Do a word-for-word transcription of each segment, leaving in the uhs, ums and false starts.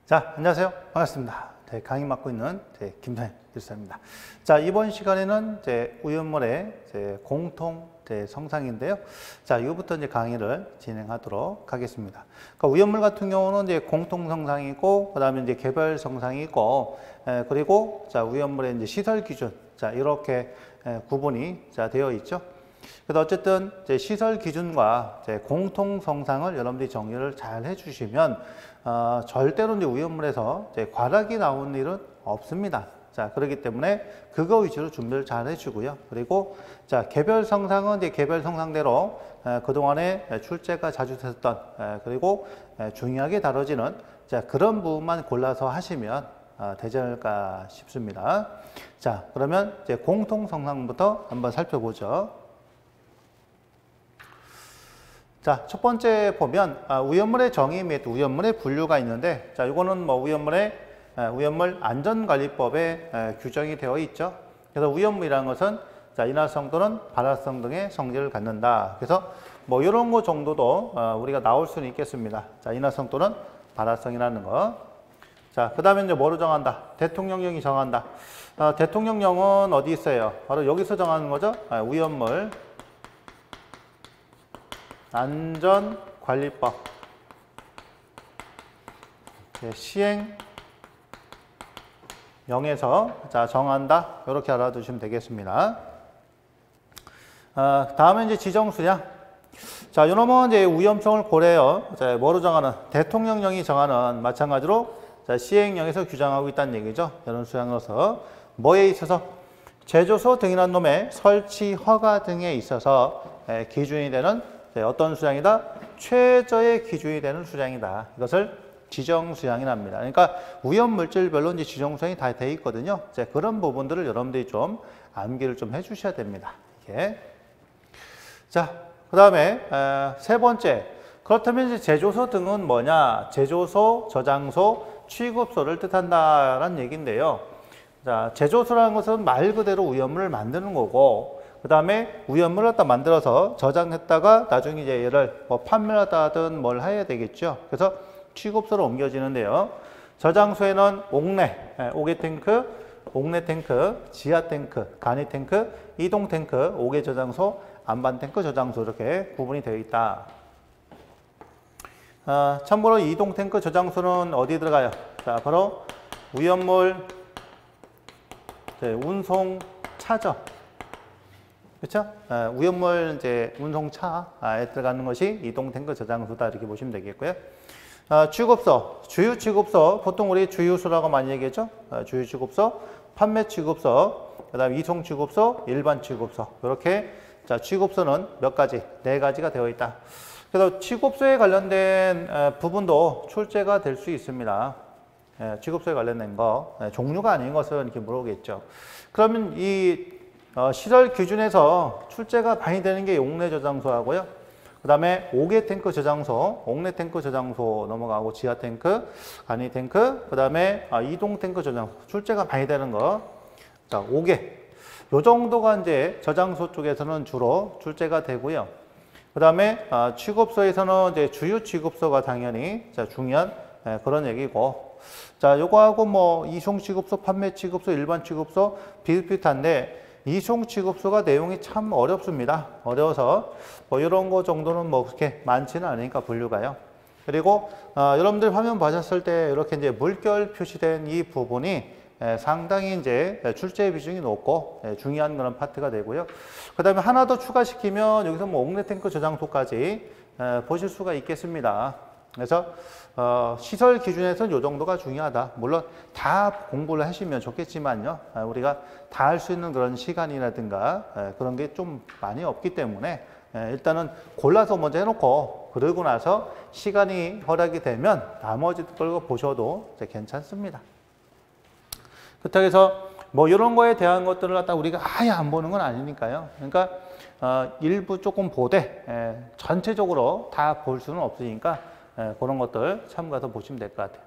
자, 안녕하세요. 반갑습니다. 네, 강의 맡고 있는 네, 김상현 교수입니다. 자, 이번 시간에는 이제 우연물의 이제 공통 네, 성상인데요. 자, 이거부터 이제 강의를 진행하도록 하겠습니다. 그러니까 우연물 같은 경우는 이제 공통 성상이고, 그 다음에 이제 개별 성상이 있고, 에, 그리고 자, 우연물의 이제 시설 기준, 자, 이렇게 에, 구분이 자, 되어 있죠. 그래서 어쨌든 이제 시설 기준과 이제 공통 성상을 여러분들이 정리를 잘 해주시면 어, 절대로 이제 우연물에서 이제 과락이 나오는 일은 없습니다. 자, 그렇기 때문에 그거 위주로 준비를 잘 해주고요. 그리고 자, 개별 성상은 이제 개별 성상대로 에, 그동안에 출제가 자주 됐던 에, 그리고 에, 중요하게 다뤄지는 자, 그런 부분만 골라서 하시면 어, 되지 않을까 싶습니다. 자, 그러면 이제 공통 성상부터 한번 살펴보죠. 자, 첫 번째 보면 아, 우연물의 정의 및 우연물의 분류가 있는데, 자, 이거는 뭐 우연물의 아, 우연물 안전관리법에 아, 규정이 되어 있죠. 그래서 우연물이라는 것은 자, 인화성 또는 발화성 등의 성질을 갖는다. 그래서 뭐 이런 거 정도도 어, 우리가 나올 수는 있겠습니다. 자, 인화성 또는 발화성이라는 거. 자, 그 다음에 이제 뭐로 정한다? 대통령령이 정한다. 아, 대통령령은 어디 있어요? 바로 여기서 정하는 거죠. 아, 우연물 안전관리법 시행령에서 자, 정한다. 이렇게 알아두시면 되겠습니다. 아, 다음에 이제 지정수량. 자, 요놈은 이제 위험성을 고려해요. 자, 뭐로 정하는? 대통령령이 정하는 마찬가지로 자, 시행령에서 규정하고 있다는 얘기죠. 이런 수량으로서 뭐에 있어서 제조소 등이란 놈의 설치 허가 등에 있어서 에, 기준이 되는 어떤 수량이다? 최저의 기준이 되는 수량이다. 이것을 지정수량이랍니다. 그러니까 위험물질별로 이제 지정수량이 다 돼 있거든요. 이제 그런 부분들을 여러분들이 좀 암기를 좀 해주셔야 됩니다. 이게. 자, 그 다음에 세 번째. 그렇다면 이제 제조소 등은 뭐냐? 제조소, 저장소, 취급소를 뜻한다라는 얘기인데요. 자, 제조소라는 것은 말 그대로 위험물을 만드는 거고, 그 다음에 위험물을 갖다 만들어서 저장했다가 나중에 이제 얘를 뭐 판매하다든 뭘 해야 되겠죠. 그래서 취급소로 옮겨지는데요. 저장소에는 옥내, 옥외 탱크, 옥내 탱크, 지하 탱크, 간이 탱크, 이동 탱크, 옥외 저장소, 안반 탱크 저장소 이렇게 구분이 되어 있다. 어, 참고로 이동 탱크 저장소는 어디 들어가요? 자, 바로 위험물 운송차죠. 그렇죠? 아, 위험물 이제 운송차에 들어가는 것이 이동 탱크 저장소다 이렇게 보시면 되겠고요. 아, 취급소, 주유 취급소, 보통 우리 주유소라고 많이 얘기하죠. 아, 주유 취급소, 판매 취급소, 그다음 이송 취급소, 일반 취급소 이렇게 자 취급소는 몇 가지, 네 가지가 되어 있다. 그래서 취급소에 관련된 에, 부분도 출제가 될 수 있습니다. 에, 취급소에 관련된 거 에, 종류가 아닌 것은 이렇게 물어보겠죠. 그러면 이 어, 시설 기준에서 출제가 많이 되는 게 옥내 저장소하고요. 그 다음에 옥외 탱크 저장소, 옥내 탱크 저장소 넘어가고 지하 탱크, 간이 탱크, 그 다음에 아, 이동 탱크 저장소 출제가 많이 되는 거. 자, 옥외. 요 정도가 이제 저장소 쪽에서는 주로 출제가 되고요. 그 다음에 아, 취급소에서는 이제 주유 취급소가 당연히 자, 중요한 에, 그런 얘기고. 자, 요거하고 뭐 이송 취급소, 판매 취급소, 일반 취급소 비슷비슷한데. 이송 취급소가 내용이 참 어렵습니다. 어려워서 뭐 이런 거 정도는 뭐 그렇게 많지는 않으니까 분류가요. 그리고 어, 여러분들 화면 보셨을 때 이렇게 이제 물결 표시된 이 부분이 에, 상당히 이제 출제 비중이 높고 에, 중요한 그런 파트가 되고요. 그 다음에 하나 더 추가시키면 여기서 뭐 옥내 탱크 저장소까지 에, 보실 수가 있겠습니다. 그래서 어, 시설 기준에서는 이 정도가 중요하다. 물론 다 공부를 하시면 좋겠지만요. 아, 우리가 다 할 수 있는 그런 시간이라든가 에, 그런 게 좀 많이 없기 때문에 에, 일단은 골라서 먼저 해놓고 그러고 나서 시간이 허락이 되면 나머지 걸 보셔도 이제 괜찮습니다. 그렇다고 해서 뭐 이런 거에 대한 것들을 갖다 우리가 아예 안 보는 건 아니니까요. 그러니까 어, 일부 조금 보되 에, 전체적으로 다 볼 수는 없으니까 예, 그런 것들 참고해서 보시면 될 것 같아요.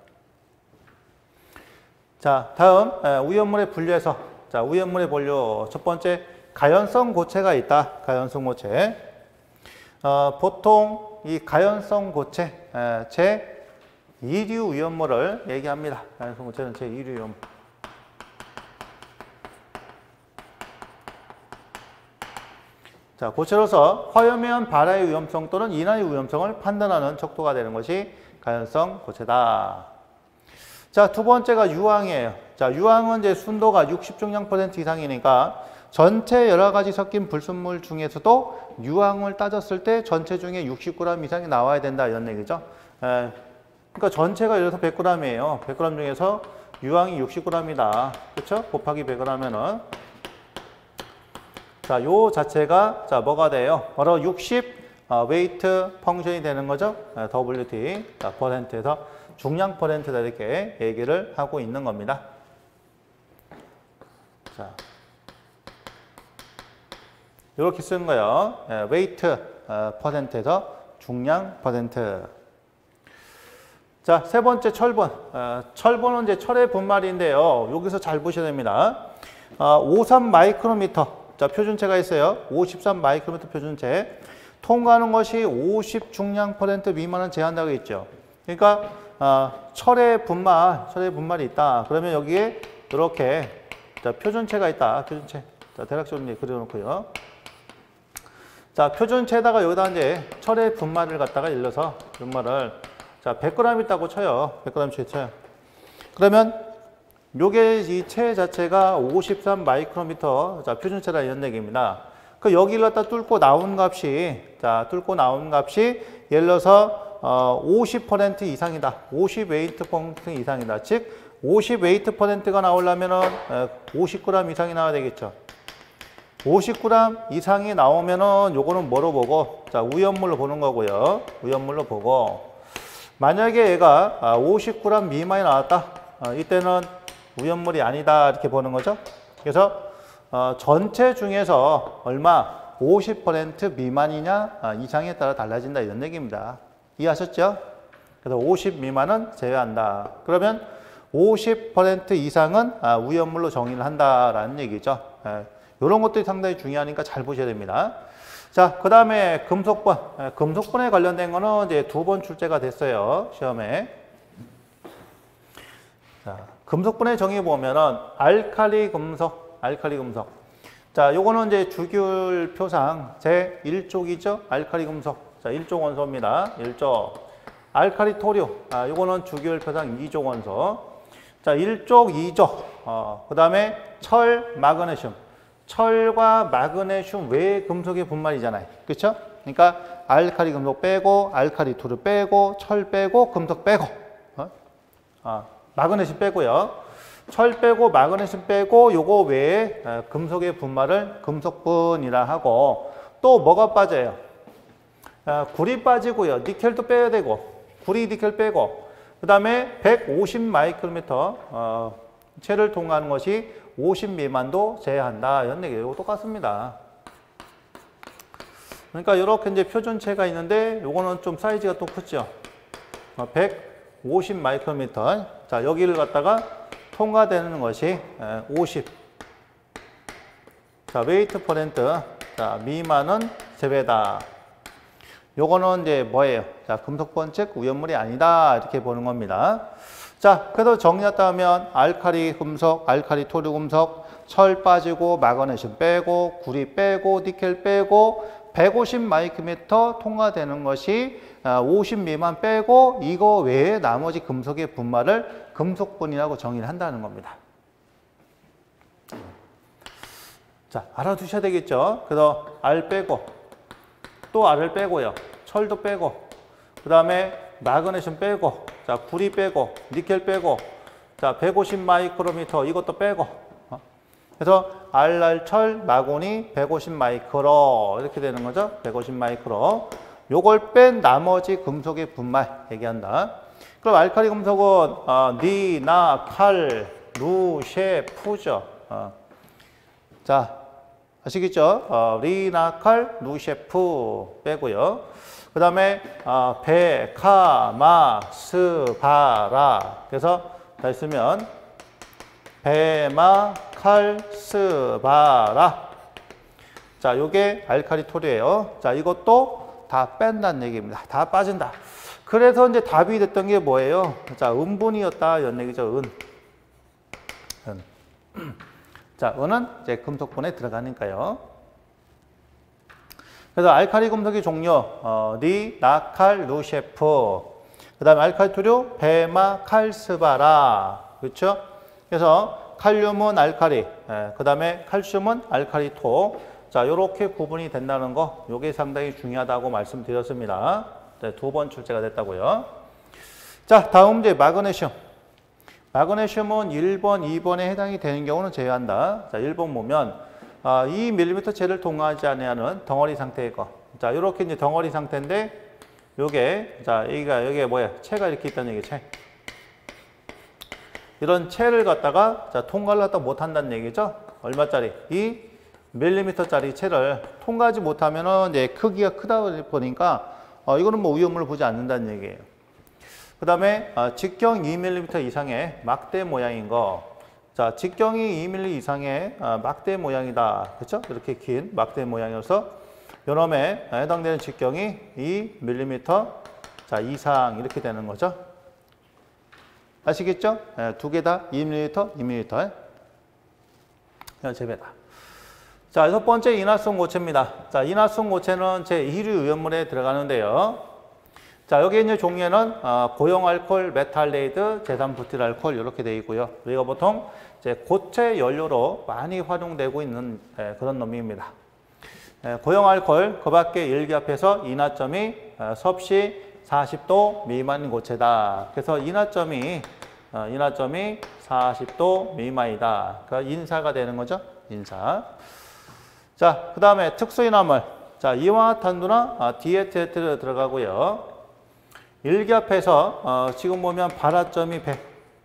자, 다음 예, 우연물의 분류에서 자, 우연물의 분류 첫 번째 가연성 고체가 있다. 가연성 고체. 어, 보통 이 가연성 고체 에, 제 이류 위험물을 얘기합니다. 가연성 고체 전체 이류 위험물. 자, 고체로서 화염이온 발화의 위험성 또는 인화의 위험성을 판단하는 척도가 되는 것이 가연성 고체다. 자, 두 번째가 유황이에요. 자, 유황은 이제 순도가 육십 중량 퍼센트 이상이니까 전체 여러 가지 섞인 불순물 중에서도 유황을 따졌을 때 전체 중에 육십 그램 이상이 나와야 된다 이런 얘기죠. 에, 그러니까 전체가 예를 들어서 백 그램이에요. 백 그램 중에서 유황이 육십 그램이다. 그렇죠? 곱하기 백 그램이면은 자, 요 자체가 자 뭐가 돼요? 바로 육십 어, 웨이트 펑션이 되는 거죠. 에, 더블유티 자, 퍼센트에서 중량 퍼센트다 이렇게 얘기를 하고 있는 겁니다. 자, 이렇게 쓰는 거예요. 에, 웨이트 어, 퍼센트에서 중량 퍼센트. 자, 세 번째 철분. 어, 철분은 이제 철의 분말인데요. 여기서 잘 보셔야 됩니다. 어, 오십삼 마이크로미터. 자, 표준체가 있어요. 오십삼 마이크로미터 표준체. 통과하는 것이 오십 중량 퍼센트 미만은 제한다고 있죠. 그러니까 어, 철의 분말, 철의 분말이 있다. 그러면 여기에 이렇게 자, 표준체가 있다. 표준체. 자, 대략적으로 그려놓고요. 자, 표준체에다가 여기다 이제 철의 분말을 갖다가 일러서 분말을 자, 백 그램 있다고 쳐요. 백 그램 쳐요. 그러면 요게 이 체 자체가 오십삼 마이크로미터 자, 표준체라 이런 얘기입니다. 그 여기를 갖다 뚫고 나온 값이 자, 뚫고 나온 값이 예를 들어서 어, 오십 퍼센트 이상이다. 오십 웨이트 퍼센트 이상이다. 즉 오십 웨이트 퍼센트가 나오려면은 오십 그램 이상이 나와야 되겠죠. 오십 그램 이상이 나오면은 요거는 뭐로 보고 자, 위험물로 보는 거고요. 위험물로 보고 만약에 얘가 오십 그램 미만이 나왔다. 어, 이때는 위험물이 아니다 이렇게 보는 거죠. 그래서 어, 전체 중에서 얼마 오십 퍼센트 미만이냐 아, 이상에 따라 달라진다 이런 얘기입니다. 이해하셨죠? 그래서 오십 미만은 제외한다. 그러면 오십 퍼센트 이상은 아, 위험물로 정의를 한다라는 얘기죠. 예, 이런 것들이 상당히 중요하니까 잘 보셔야 됩니다. 자, 그 다음에 금속분. 예, 금속분에 관련된 거는 이제 두 번 출제가 됐어요. 시험에. 자, 금속분의 정의 보면은 알칼리 금속, 알칼리 금속. 자, 요거는 이제 주기율 표상 제일 쪽이죠. 알칼리 금속. 자, 일 쪽 원소입니다. 일 쪽. 알칼리 토류. 아, 요거는 주기율 표상 이 쪽 원소. 자, 일 쪽, 이 쪽. 어, 그다음에 철, 마그네슘. 철과 마그네슘 외의 금속의 분말이잖아요. 그렇죠? 그러니까 알칼리 금속 빼고 알칼리 토류 빼고 철 빼고 금속 빼고. 어? 아, 마그네슘 빼고요. 철 빼고 마그네슘 빼고 요거 외에 금속의 분말을 금속분이라 하고 또 뭐가 빠져요? 구리 빠지고요. 니켈도 빼야 되고 구리, 니켈 빼고 그 다음에 백오십 마이크로미터 어, 체를 통과하는 것이 오십 미만도 제외한다. 이런 얘기예요. 이거 똑같습니다. 그러니까 이렇게 이제 표준체가 있는데 요거는 좀 사이즈가 또 크죠. 어, 백오십 마이크로미터. 자, 여기를 갖다가 통과되는 것이 오십. 자, 웨이트 퍼센트. 자, 미만은 제외다. 요거는 이제 뭐예요? 자, 금속분 즉 위험물이 아니다. 이렇게 보는 겁니다. 자, 그래서 정리했다 하면 알칼리 금속, 알칼리 토류 금속, 철 빠지고 마그네슘 빼고 구리 빼고 니켈 빼고 백오십 마이크로미터 통과되는 것이 오십 미만 빼고 이거 외에 나머지 금속의 분말을 금속분이라고 정의를 한다는 겁니다. 자, 알아두셔야 되겠죠. 그래서 알 빼고 또 알을 빼고요. 철도 빼고 그 다음에 마그네슘 빼고 자, 구리 빼고 니켈 빼고 자, 백오십 마이크로미터 이것도 빼고 어? 그래서 알, 알, 철, 마고니 백오십 마이크로 이렇게 되는 거죠. 백오십 마이크로. 요걸 뺀 나머지 금속의 분말 얘기한다. 그럼 알칼리 금속은 어, 니, 나, 칼, 루, 셰, 푸죠. 어. 자, 아시겠죠? 어, 리, 나, 칼, 루, 셰, 푸 빼고요. 그 다음에 어, 배, 카, 마, 스, 바, 라. 그래서 다 쓰면 배마, 칼, 스, 바, 라. 자, 요게 알칼리 토류예요. 자, 이것도 다 뺀다는 얘기입니다. 다 빠진다. 그래서 이제 답이 됐던 게 뭐예요? 자, 은분이었다. 이런 얘기죠. 은. 은. 자, 은은 이제 금속분에 들어가니까요. 그래서 알카리 금속의 종류, 어, 리, 나, 칼, 루셰프. 그 다음에 알칼리 토류, 베마, 칼스바라. 그렇죠? 그래서 칼륨은 알카리, 예, 그 다음에 칼슘은 알카리토. 자, 요렇게 구분이 된다는 거, 요게 상당히 중요하다고 말씀드렸습니다. 네, 두 번 출제가 됐다고요. 자, 다음 이제 마그네슘. 마그네슘은 일 번, 이 번에 해당이 되는 경우는 제외한다. 자, 일 번 보면 아, 이 밀리미터 채를 통과하지 않는 덩어리 상태의 거. 자, 요렇게 이제 덩어리 상태인데 요게 자, 여기가 여기에 뭐야? 채가 이렇게 있다는 얘기, 채. 이런 채를 갖다가 자, 통과를 갖다 못 한다는 얘기죠. 얼마짜리? 이 밀리미터짜리 채를 통과하지 못하면은 이제 크기가 크다 보니까 어, 이거는 뭐 위험을 보지 않는다는 얘기예요. 그 다음에 어, 직경 이 밀리미터 이상의 막대 모양인 거. 자, 직경이 이 밀리미터 이상의 어, 막대 모양이다. 그렇죠? 이렇게 긴 막대 모양이어서 요놈에 해당되는 직경이 이 밀리미터 자, 이상 이렇게 되는 거죠. 아시겠죠? 예, 두 개 다 이 밀리미터, 이 밀리미터. 제배다. 자, 여섯 번째 인화성 고체입니다. 자, 인화성 고체는 제일 류 유연물에 들어가는데요. 자, 여기 이제 종류는 어, 고용 알코올, 메탈레이드, 제삼 부틸 알코올 이렇게 되어 있고요. 우리가 보통 이제 고체 연료로 많이 활용되고 있는 예, 그런 놈입니다. 예, 고용 알코올, 그 밖에 일기압에서 인화점이 어, 섭씨 사십 도 미만 고체다. 그래서 인화점이 어, 인화점이 사십 도 미만이다. 그러니까 인사가 되는 거죠. 인사. 자, 그 다음에 특수인화물. 자, 이화탄소나 아, 디에티에트를 들어가고요. 일기압에서 어, 지금 보면 발화점이 백.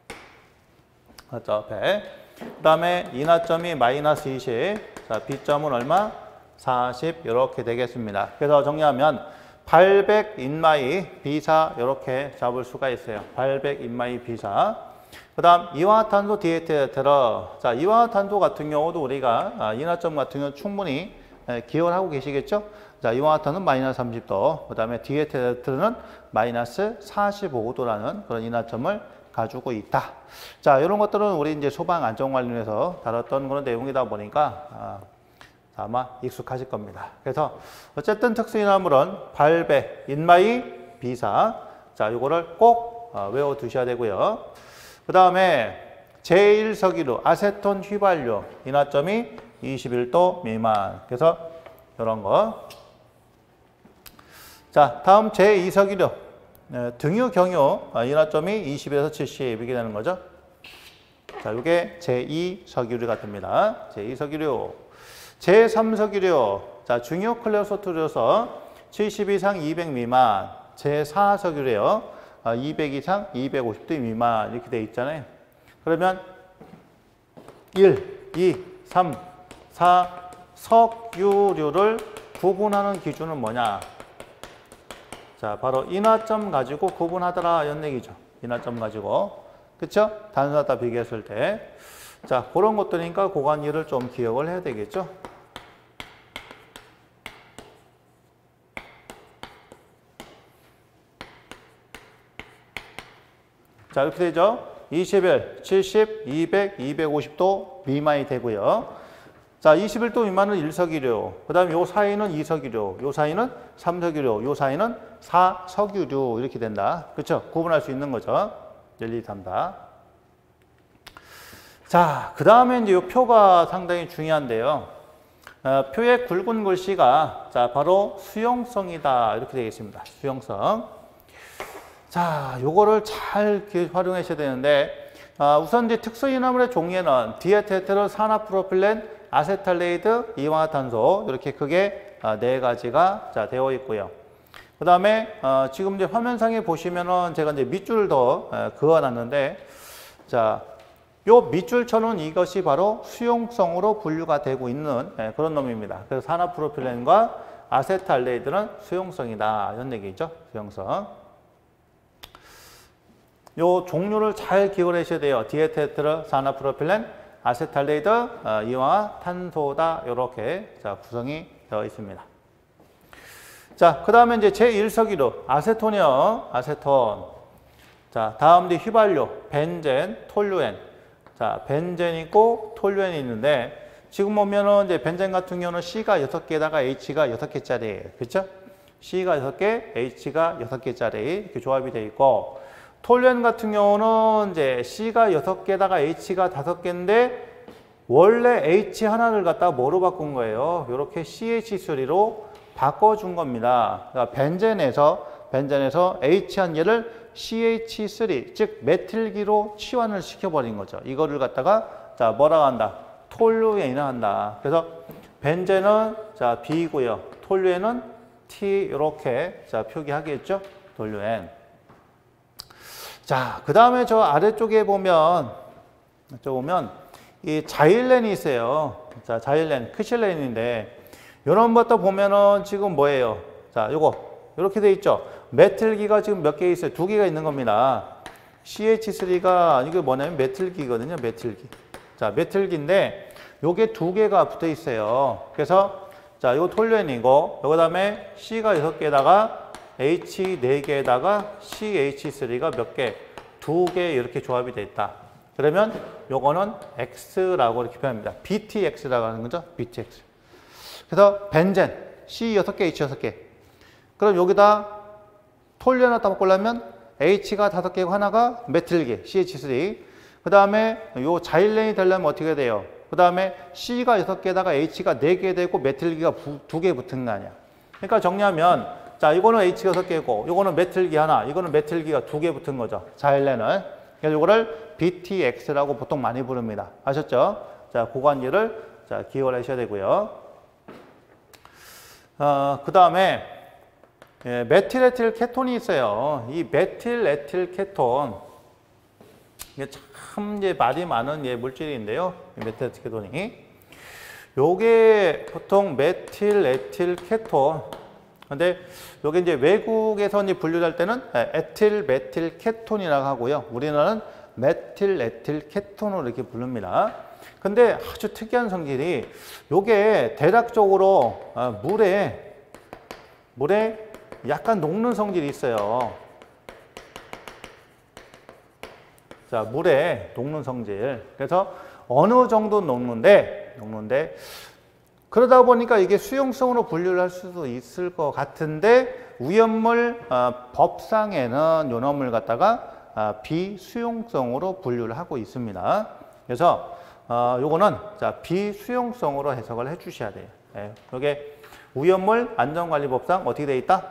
그렇죠, 백. 그 다음에 인화점이 마이너스 이십. 자, B점은 얼마? 사십. 이렇게 되겠습니다. 그래서 정리하면 발백 인마이 비사 이렇게 잡을 수가 있어요. 발백 인마이 비사. 그 다음 이화탄소 디에티에트러. 자, 이화탄소 같은 경우도 우리가 아, 인화점 같은 경우 충분히 예, 기억을 하고 계시겠죠? 자, 이화탄소는 마이너스 삼십 도. 그 다음에 디에티에트는 마이너스 사십오 도라는 그런 인화점을 가지고 있다. 자, 이런 것들은 우리 이제 소방 안전관련해서 다뤘던 그런 내용이다 보니까 아, 아마 익숙하실 겁니다. 그래서 어쨌든 특수인화물은 발백, 인마이, 비사. 자, 이거를 꼭 어, 외워두셔야 되고요. 그 다음에 제일 석유류, 아세톤 휘발유, 인화점이 이십일 도 미만. 그래서 이런 거. 자, 다음 제이 석유류, 등유, 경유, 인화점이 이십에서 칠십 이렇게 되는 거죠. 자, 이게 제이 석유류가 됩니다. 제이 석유류. 제삼 석유류, 자, 중요 클레오소트류에서 칠십 이상 이백 미만. 제사 석유류요, 이백 이상 이백오십 도 미만 이렇게 돼 있잖아요. 그러면 일, 이, 삼, 사 석유류를 구분하는 기준은 뭐냐? 자, 바로 인화점 가지고 구분하더라 이런 얘기죠. 인화점 가지고. 그쵸? 단순하다 비교했을 때. 자, 그런 것들이니까 고관이를 좀 기억을 해야 되겠죠. 자, 이렇게 되죠. 이십일, 칠십, 이백, 이백오십 도 미만이 되고요. 자, 이십일 도 미만은 일 석유류. 그 다음에 요 사이는 이 석유류. 요 사이는 삼 석유류. 요 사이는 사 석유류. 이렇게 된다. 그렇죠? 구분할 수 있는 거죠. 일, 이, 삼 다. 자, 그 다음에 이제 요 표가 상당히 중요한데요. 어, 표의 굵은 글씨가 자, 바로 수용성이다. 이렇게 되겠습니다. 수용성. 자, 요거를 잘 활용하셔야 되는데, 아, 우선 이제 특수인화물의 종류는 디에테트르, 산화프로필렌, 아세탈데히드, 이화탄소 이렇게 크게 아, 네 가지가 자, 되어 있고요. 그 다음에 어, 지금 이제 화면상에 보시면은 제가 이제 밑줄을 더 에, 그어놨는데, 자, 요 밑줄처럼 이것이 바로 수용성으로 분류가 되고 있는 에, 그런 놈입니다. 그래서 산화프로필렌과 아세탈데히드는 수용성이다 이런 얘기죠. 수용성. 요 종류를 잘 기억을 하셔야 돼요. 디에테트르, 산화프로필렌, 아세탈데히드, 어, 이화탄소다 이렇게 자, 구성이 되어 있습니다. 자, 그 다음에 이제 제일 석유로 아세톤이요. 아세톤. 자, 다음 뒤 휘발유, 벤젠, 톨루엔. 자, 벤젠 있고 톨루엔이 있는데 지금 보면은 이제 벤젠 같은 경우는 C가 여섯 개에다가 H가 여섯 개짜리예요. 그렇죠? C가 여섯 개, H가 여섯 개짜리 이렇게 조합이 되어 있고 톨루엔 같은 경우는 이제 C가 여섯 개에다가 H가 다섯 개인데 원래 H 하나를 갖다가 뭐로 바꾼 거예요? 이렇게 씨 에이치 쓰리로 바꿔준 겁니다. 그러니까 벤젠에서 벤젠에서 H 한 개를 씨 에이치 쓰리, 즉 메틸기로 치환을 시켜버린 거죠. 이거를 갖다가 자 뭐라고 한다? 톨루엔이라 한다. 그래서 벤젠은 자 B고요. 톨루엔은 T 이렇게 자 표기하겠죠. 톨루엔. 자, 그 다음에 저 아래쪽에 보면 저 보면 이 자일렌이 있어요. 자, 자일렌, 크실렌인데 이런 것도 보면은 지금 뭐예요? 자, 요거 이렇게 돼 있죠. 메틸기가 지금 몇 개 있어요? 두 개가 있는 겁니다. 씨 에이치 쓰리가 이게 뭐냐면 메틸기거든요. 메틸기. 자, 메틸기인데 요게 두 개가 붙어 있어요. 그래서 자, 이거 톨루엔이고 요 그다음에 C가 여섯 개에다가 H 네 개에다가 씨 에이치 쓰리가 몇 개? 두 개 이렇게 조합이 돼 있다. 그러면 요거는 X라고 이렇게 표현합니다. 비티엑스라고 하는 거죠. 비티엑스. 그래서 벤젠 C 여섯 개, H 여섯 개. 그럼 여기다 톨루엔 하나 바꾸려면 H가 다섯 개고 하나가 메틸기 씨 에이치 쓰리. 그 다음에 요 자일렌이 되려면 어떻게 돼요? 그 다음에 C가 여섯 개에다가 H가 네 개 되고 메틸기가 두 개 붙은 거 아니야. 그러니까 정리하면 자 이거는 H가 여섯 개고 이거는 메틸기 하나, 이거는 메틸기가 두 개 붙은 거죠. 자일렌은. 그래서 이거를 비티엑스라고 보통 많이 부릅니다. 아셨죠? 자, 그 관계를 자 기억을 하셔야 되고요. 어, 그 다음에 예, 메틸에틸 케톤이 있어요. 이 메틸에틸 케톤 이게 참 이제 말이 많은 예, 물질인데요. 메틸에틸 케톤이 요게 보통 메틸에틸 케톤. 근데 요게 이제 외국에서 이제 분류할 때는 에틸 메틸 케톤이라고 하고요. 우리나라는 메틸에틸 케톤으로 이렇게 부릅니다. 근데 아주 특이한 성질이 요게 대략적으로 물에 물에 약간 녹는 성질이 있어요. 자, 물에 녹는 성질. 그래서 어느 정도 녹는데 녹는데 그러다 보니까 이게 수용성으로 분류를 할 수도 있을 것 같은데 위험물 어, 법상에는 요 놈을 갖다가 어, 비수용성으로 분류를 하고 있습니다. 그래서 어, 요거는 자 비수용성으로 해석을 해 주셔야 돼요. 예, 이게 위험물 안전관리법상 어떻게 돼 있다?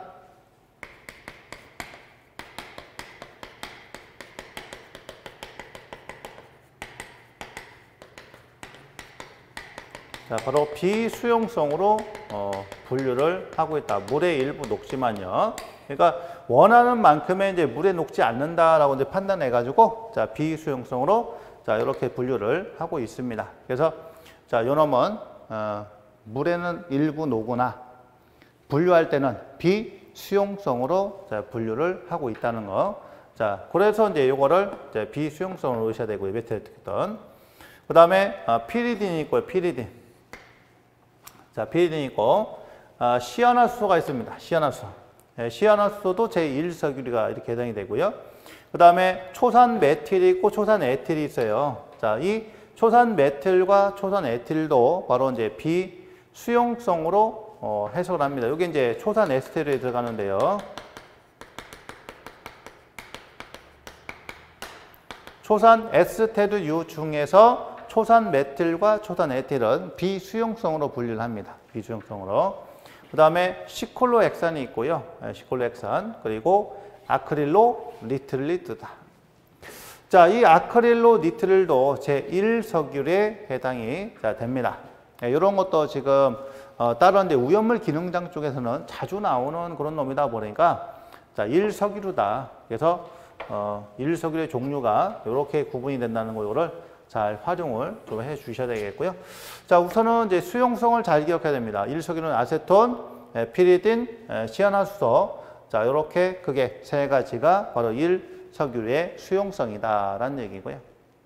자, 바로 비수용성으로 어, 분류를 하고 있다. 물에 일부 녹지만요. 그러니까 원하는 만큼의 이제 물에 녹지 않는다라고 이제 판단해가지고 자 비수용성으로 자 이렇게 분류를 하고 있습니다. 그래서 자 요놈은 어, 물에는 일부 녹으나 분류할 때는 비수용성으로 자 분류를 하고 있다는 거. 자 그래서 이제 요거를 이제 비수용성으로 넣으셔야 되고요. 메틸에틸. 그 다음에 어, 피리딘이 있고요. 피리딘. 자, 피리딘이 있고, 아, 시아나수소가 있습니다. 시아나수소. 예, 시아나수소도 제일 석유가 이렇게 해당이 되고요. 그 다음에 초산 메틸이 있고 초산 에틸이 있어요. 자, 이 초산 메틸과 초산 에틸도 바로 이제 비수용성으로 어, 해석을 합니다. 여기 이제 초산 에스테르에 들어가는데요. 초산 에스테르유 중에서 초산 메틸과 초산 에틸은 비수용성으로 분류를 합니다. 비수용성으로. 그 다음에 시콜로엑산이 있고요. 시콜로엑산. 그리고 아크릴로 니트릴이다. 자, 이 아크릴로 니트릴도 제일 석유에 해당이 자, 됩니다. 네, 이런 것도 지금 어, 다른 데 우연물 기능장 쪽에서는 자주 나오는 그런 놈이다 보니까 자, 일 석유다. 그래서 어, 일 석유의 종류가 이렇게 구분이 된다는 거를 잘 활용을 좀 해 주셔야 되겠고요. 자, 우선은 이제 수용성을 잘 기억해야 됩니다. 일 석유는 아세톤, 피리딘, 시아나수소. 자, 이렇게 크게 세 가지가 바로 일 석유의 수용성이다라는 얘기고요.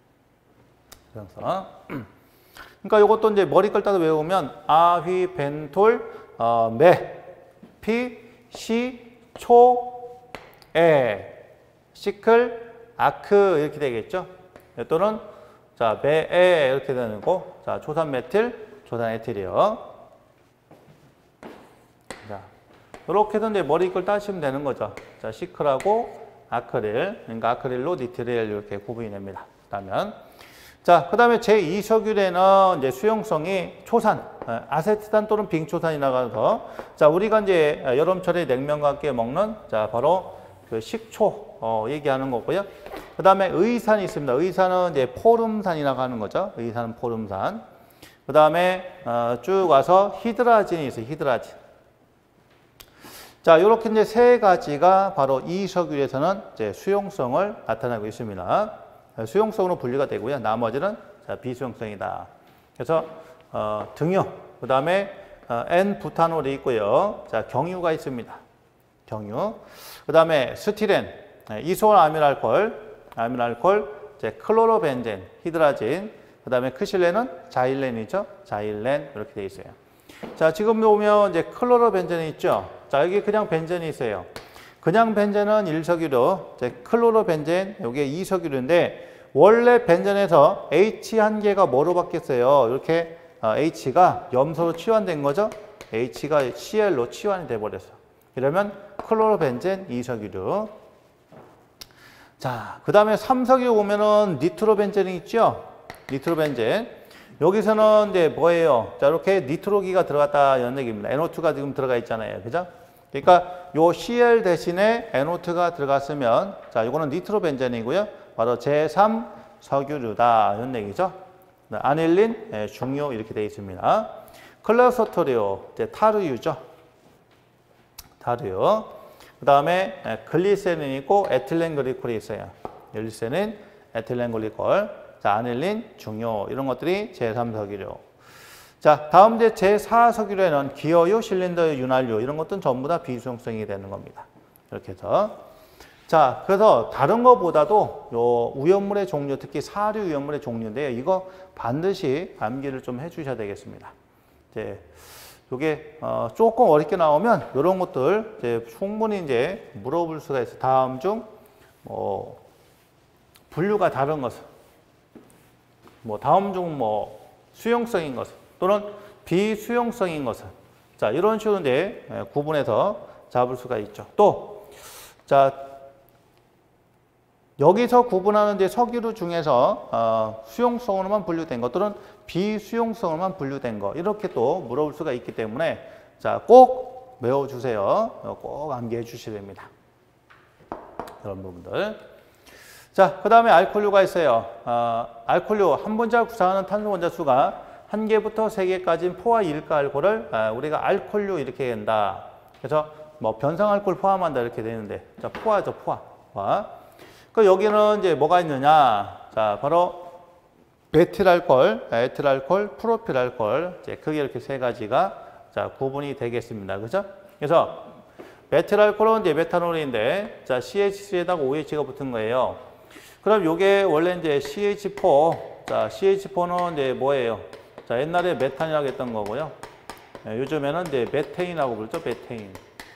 수용성. 그러니까 이것도 이제 머리 끌 따도 외우면 아휘, 벤톨, 어, 매, 피, 시, 초, 에, 시클, 아크 이렇게 되겠죠. 또는 자, 메에 이렇게 되는 거. 자, 조산 메틸, 조산 에틸이요. 자, 이렇게 해서 이제 머리 걸 따시면 되는 거죠. 자, 시클하고 아크릴, 그러니까 아크릴로 니트릴 이렇게 구분이 됩니다. 그러면 자, 그 다음에 제이 석유래는 이제 수용성이 초산, 아세트산 또는 빙초산이 나가서 자, 우리가 이제 여름철에 냉면과 함께 먹는 자, 바로 그 식초 어, 얘기하는 거고요. 그 다음에 의산이 있습니다. 의산은 이제 포름산이라고 하는 거죠. 의산은 포름산. 그 다음에 어, 쭉 와서 히드라진이 있어요. 히드라진. 자, 이렇게 이제 세 가지가 바로 이 석유에서는 이제 수용성을 나타내고 있습니다. 수용성으로 분류가 되고요. 나머지는 자, 비수용성이다. 그래서 어, 등유, 그 다음에 어, N-부탄올이 있고요. 자, 경유가 있습니다. 경유. 그 다음에 스티렌, 이소월 아미알콜, 아미알콜, 이제 클로로벤젠, 히드라진. 그 다음에 크실렌은 자일렌이죠. 자일렌 이렇게 돼 있어요. 자, 지금 보면 이제 클로로벤젠이 있죠. 자, 여기 그냥 벤젠이 있어요. 그냥 벤젠은 일 석유로, 이제 클로로벤젠, 여기에 이 석유인데, 원래 벤젠에서 H 한 개가 뭐로 바뀌었어요? 이렇게 H가 염소로 치환된 거죠? H가 씨엘로 치환이 돼버렸어. 이러면 클로로벤젠 이 석유로. 자, 그 다음에 삼 석유 보면은 니트로벤젠이 있죠? 니트로벤젠. 여기서는 이제 뭐예요? 자, 이렇게 니트로기가 들어갔다 이런 얘기입니다. 엔오투가 지금 들어가 있잖아요. 그죠? 그러니까 요 씨엘 대신에 엔오투가 들어갔으면 자, 이거는 니트로벤젠이고요. 바로 제삼 석유류다 이런 얘기죠. 아닐린, 예, 중요 이렇게 되어 있습니다. 클로소토리오, 이제 타르유죠. 타르유. 그 다음에 예, 글리세린이 있고 에틸렌 글리콜이 있어요. 글리세린, 에틸렌 글리콜. 자, 아닐린, 중요 이런 것들이 제삼 석유류. 자, 다음 이제 제사 석유류에는 기어유, 실린더유, 윤활유 이런 것들은 전부 다 비수용성이 되는 겁니다. 이렇게 해서 자, 그래서 다른 것보다도 요 우연물의 종류, 특히 사류 우연물의 종류인데요. 이거 반드시 암기를 좀 해주셔야 되겠습니다. 이제 요게 어, 조금 어렵게 나오면 이런 것들 이제 충분히 이제 물어볼 수가 있어요. 다음 중 뭐 분류가 다른 것은, 뭐 다음 중 뭐 수용성인 것은 또는 비수용성인 것은 자, 이런 식으로 이제 구분해서 잡을 수가 있죠. 또 자. 여기서 구분하는 이제 석유류 중에서 어, 수용성으로만 분류된 것들은 비수용성으로만 분류된 거 이렇게 또 물어볼 수가 있기 때문에 자, 꼭 외워주세요. 꼭 암기해 주셔야 됩니다. 이런 부분들. 자, 그 다음에 알코올류가 있어요. 어, 알코올류 한 분자를 구성하는 탄소 원자 수가 한 개부터 세 개까지인 포화 일가 알코올을 어, 우리가 알코올류 이렇게 한다. 그래서 뭐 변성 알코올 포함한다 이렇게 되는데 자, 포화죠, 포화. 포화. 그 여기는 이제 뭐가 있느냐? 자, 바로 메틸알코올, 에틸알코올, 프로필알코올. 이제 크게 이렇게 세 가지가 자, 구분이 되겠습니다. 그죠? 그래서 메틸알코올은 이제 메탄올인데 자, 씨에이치쓰리에다가 오에이치가 붙은 거예요. 그럼 요게 원래 이제 씨에이치포. 자, 씨에이치포는 이제 뭐예요? 자, 옛날에 메탄이라고 했던 거고요. 네, 요즘에는 이제 메테인이라고 부르죠. 메테인.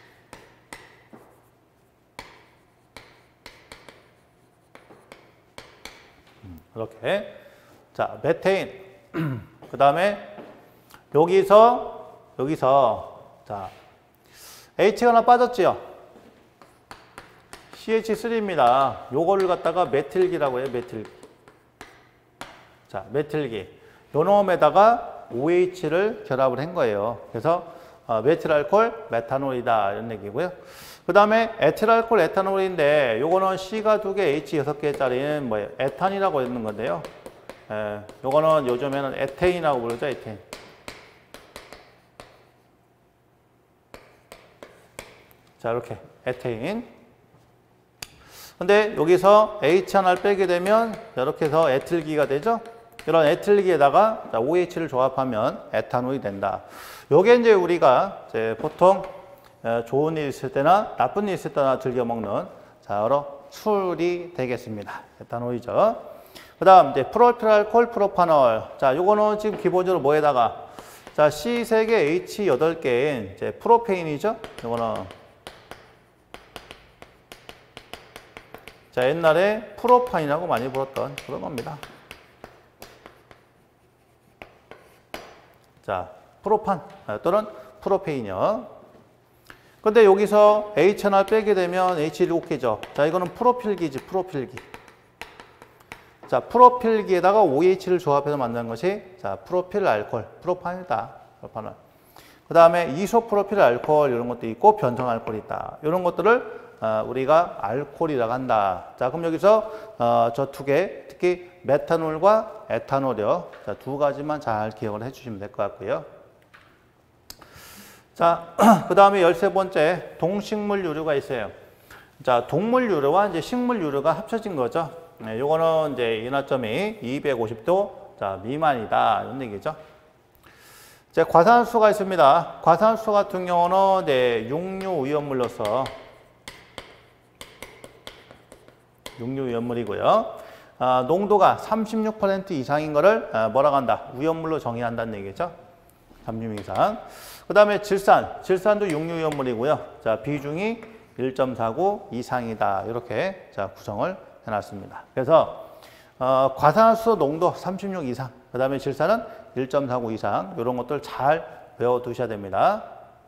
이렇게. 자, 메테인. 그 다음에 여기서, 여기서, 자, H가 하나 빠졌지요? 씨에이치쓰리입니다. 요거를 갖다가 메틸기라고 해요, 메틸기. 자, 메틸기. 요 놈에다가 오에이치를 결합을 한 거예요. 그래서 어, 메틸알코올, 메탄올이다. 이런 얘기고요. 그 다음에 에틸알코올, 에탄올인데 요거는 C가 두 개, H 여섯 개짜리는 뭐예요? 에탄이라고 했는 건데요. 예, 요거는 요즘에는 에테인이라고 부르죠, 에테인. 자, 이렇게 에테인. 근데 여기서 H 하나를 빼게 되면 이렇게 해서 에틸기가 되죠. 이런 에틸기에다가 오에이치를 조합하면 에탄올이 된다. 요게 이제 우리가 이제 보통 좋은 일 있을 때나 나쁜 일 있을 때나 즐겨 먹는 자, 여러 술이 되겠습니다. 에탄올이죠. 그 다음 이제 프로필알코올, 프로파놀. 자, 요거는 지금 기본적으로 뭐에다가 자, C 세 개, H 여덟 개인 이제 프로페인이죠. 요거는 자, 옛날에 프로판이라고 많이 불렀던 그런 겁니다. 자, 프로판 또는 프로페인이요. 근데 여기서 H 하나 빼게 되면 H 일곱 개죠. 자, 이거는 프로필기지, 프로필기. 자, 프로필기에다가 오에이치를 조합해서 만든 것이 자, 프로필 알코올, 프로판이다. 프로판은. 그 다음에 이소프로필 알코올 이런 것도 있고 변성 알코올이 있다. 이런 것들을 어, 우리가 알코올이라고 한다. 자, 그럼 여기서 어, 저 두 개, 특히 메탄올과 에탄올이요. 자, 두 가지만 잘 기억을 해주시면 될 것 같고요. 자, 그 다음에 열세 번째 동식물 유류가 있어요. 자, 동물 유류와 이제 식물 유류가 합쳐진 거죠. 네, 요거는 이제 인화점이 이백오십 도 자, 미만이다. 이런 얘기죠. 자, 과산화수소가 있습니다. 과산화수소 같은 경우는 이제 육류위험물로서 육류위험물이고요. 아, 농도가 삼십육 퍼센트 이상인 거를 아, 뭐라고 한다? 위험물로 정의한다는 얘기죠. 삼십육 이상. 그 다음에 질산. 질산도 육류위험물이고요. 자, 비중이 일 점 사구 이상이다. 이렇게 자, 구성을 해놨습니다. 그래서 어, 과산화수소 농도 삼십육 이상. 그 다음에 질산은 일 점 사구 이상. 이런 것들 잘 외워두셔야 됩니다.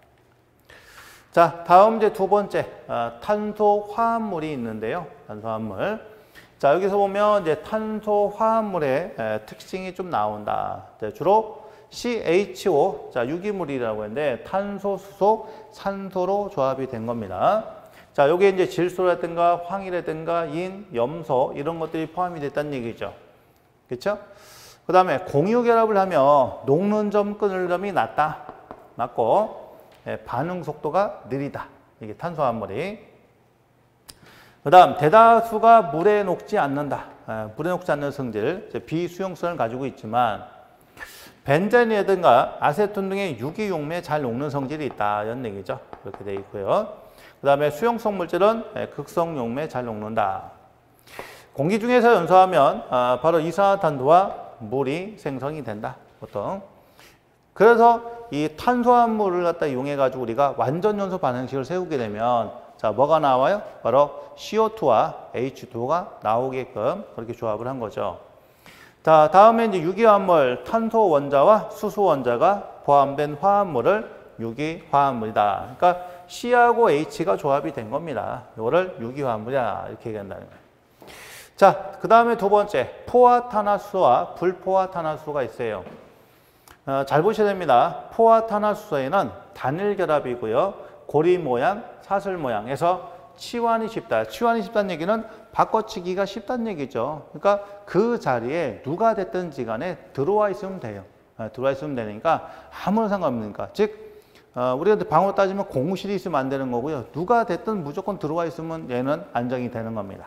자, 다음 이제 두 번째 어, 탄소화합물이 있는데요. 탄소화합물. 자, 여기서 보면 이제 탄소화합물의 에, 특징이 좀 나온다. 자, 주로 씨에이치오, 자, 유기물이라고 했는데 탄소, 수소, 산소로 조합이 된 겁니다. 자, 여기에 이제 질소라든가 황이라든가 인, 염소 이런 것들이 포함이 됐다는 얘기죠. 그렇죠? 그 다음에 공유결합을 하면 녹는 점, 끓는 점이 낮다. 낮고 예, 반응 속도가 느리다. 이게 탄소화합물이. 그 다음 대다수가 물에 녹지 않는다. 예, 물에 녹지 않는 성질, 비수용성을 가지고 있지만 벤젠이라든가 아세톤 등의 유기용매에 잘 녹는 성질이 있다. 이런 얘기죠. 이렇게 되어 있고요. 그 다음에 수용성 물질은 예, 극성용매에 잘 녹는다. 공기 중에서 연소하면 아, 바로 이산화탄소와 물이 생성이 된다. 보통. 그래서 이 탄소화물을 갖다 이용해 가지고 우리가 완전 연소 반응식을 세우게 되면 자, 뭐가 나와요? 바로 씨오투와 에이치투오가 나오게끔 그렇게 조합을 한 거죠. 자, 다음에 이제 유기화합물 탄소 원자와 수소 원자가 포함된 화합물을 유기화합물이다. 그러니까 C하고 H가 조합이 된 겁니다. 이거를 유기화합물이다. 이렇게 얘기한다는 거예요. 자, 그 다음에 두 번째 포화탄화수소와 불포화탄화수소가 있어요. 어, 잘 보셔야 됩니다. 포화탄화수소에는 단일 결합이고요. 고리 모양, 사슬 모양에서 치환이 쉽다. 치환이 쉽다는 얘기는 바꿔치기가 쉽다는 얘기죠. 그러니까 그 자리에 누가 됐든지 간에 들어와 있으면 돼요. 어, 들어와 있으면 되니까 아무런 상관없으니까. 즉 어, 우리가 방으로 따지면 공실이 있으면 안 되는 거고요. 누가 됐든 무조건 들어와 있으면 얘는 안정이 되는 겁니다.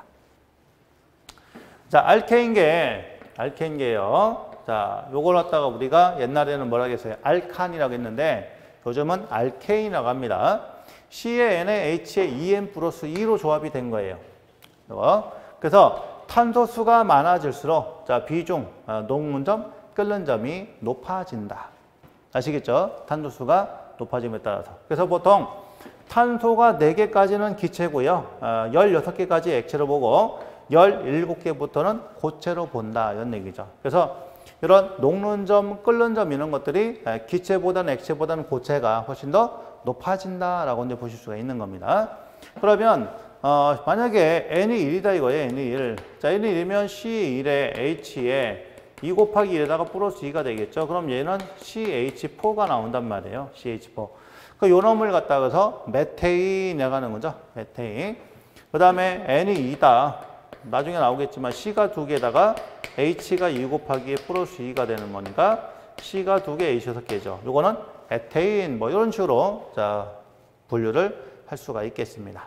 자, 알케인계, 알케인계요. 자, 요걸 갖다가 우리가 옛날에는 뭐라고 했어요? 알칸이라고 했는데 요즘은 알케인이라고 합니다. C에 N에 H에 이 엔 플러스 이로 조합이 된 거예요. 그래서 탄소수가 많아질수록 자, 비중, 녹는 점, 끓는 점이 높아진다. 아시겠죠? 탄소수가 높아짐에 따라서. 그래서 보통 탄소가 네 개까지는 기체고요. 열여섯 개까지 액체로 보고 열일곱 개부터는 고체로 본다. 이런 얘기죠. 그래서 이런 녹는 점, 끓는 점 이런 것들이 기체보다는 액체보다는 고체가 훨씬 더 높아진다라고 이제 보실 수가 있는 겁니다. 그러면 어, 만약에 N이 일이다 이거예요. N이 일. 자, N이 일이면 C 일에 H에 이 곱하기 일에다가 플러스 이가 되겠죠. 그럼 얘는 씨 에이치 포가 나온단 말이에요. 씨 에이치 포. 그 요 놈을 갖다가서 메테인 나가는 거죠. 메테인. 그 다음에 N이 이다. 나중에 나오겠지만 C가 두 개에다가 H가 이 곱하기 플러스 이가 되는 거니까 C가 두 개, H 여섯 개죠. 요거는 에테인 뭐 이런 식으로 자, 분류를 할 수가 있겠습니다.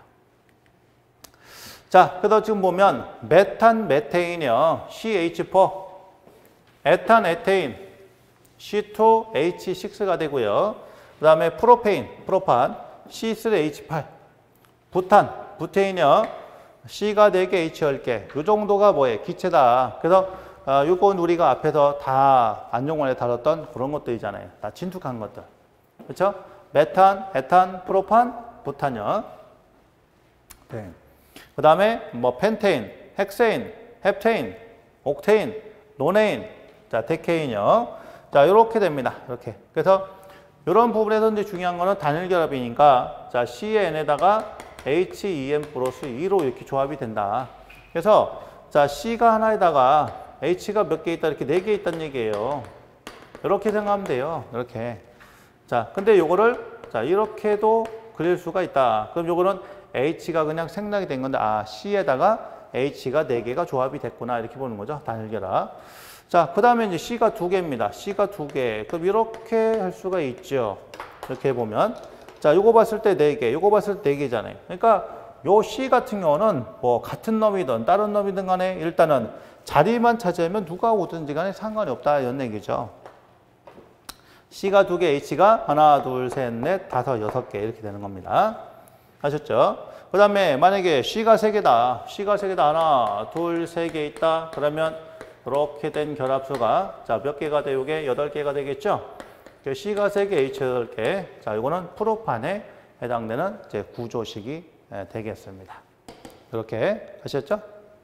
자, 그래서 지금 보면 메탄, 메테인이요. 씨 에이치 포, 에탄, 에테인, 씨 투 에이치 식스가 되고요. 그 다음에 프로페인, 프로판, 씨 쓰리 에이치 팔, 부탄, 부테인이요. C가 네 개, H 열 개. 이 정도가 뭐예요? 기체다. 그래서 어, 이건 우리가 앞에서 다 안정원에 다뤘던 그런 것들이잖아요. 다 친숙한 것들. 그렇죠? 메탄, 에탄, 프로판, 부탄요. 네. 그 다음에 뭐 펜테인, 헥세인, 헵테인, 옥테인, 노네인, 자, 데케인이요. 자, 이렇게 됩니다. 이렇게. 그래서 이런 부분에서 이제 중요한 거는 단일 결합이니까 자, 씨의 N에다가 에이치 이 엔 플러스 이로 이렇게 조합이 된다. 그래서 자, C가 하나에다가 H가 몇 개 있다, 이렇게 네 개 있다는 얘기예요. 이렇게 생각하면 돼요. 이렇게. 자, 근데 요거를 자, 이렇게도 그릴 수가 있다. 그럼 요거는 H가 그냥 생략이 된 건데, 아, C에다가 H가 네 개가 조합이 됐구나. 이렇게 보는 거죠. 단일 결합. 자, 그 다음에 이제 C가 두 개입니다. C가 두 개. 그럼 이렇게 할 수가 있죠. 이렇게 보면. 자, 요거 봤을 때 네 개, 요거 봤을 때 네 개잖아요. 그러니까 요 C 같은 경우는 뭐 같은 놈이든 다른 놈이든 간에 일단은 자리만 차지하면 누가 오든지 간에 상관이 없다. 이런 얘기죠. C가 두 개, H가 하나, 둘, 셋, 넷, 다섯, 여섯 개 이렇게 되는 겁니다. 아셨죠? 그 다음에 만약에 C가 세 개다. C가 세 개다. 하나, 둘, 세 개 있다. 그러면 이렇게 된 결합수가 자, 몇 개가 돼? 요게 여덟 개가 되겠죠? C가 세 개, H 여덟 개. 자, 이거는 프로판에 해당되는 이제 구조식이 되겠습니다. 이렇게 하셨죠?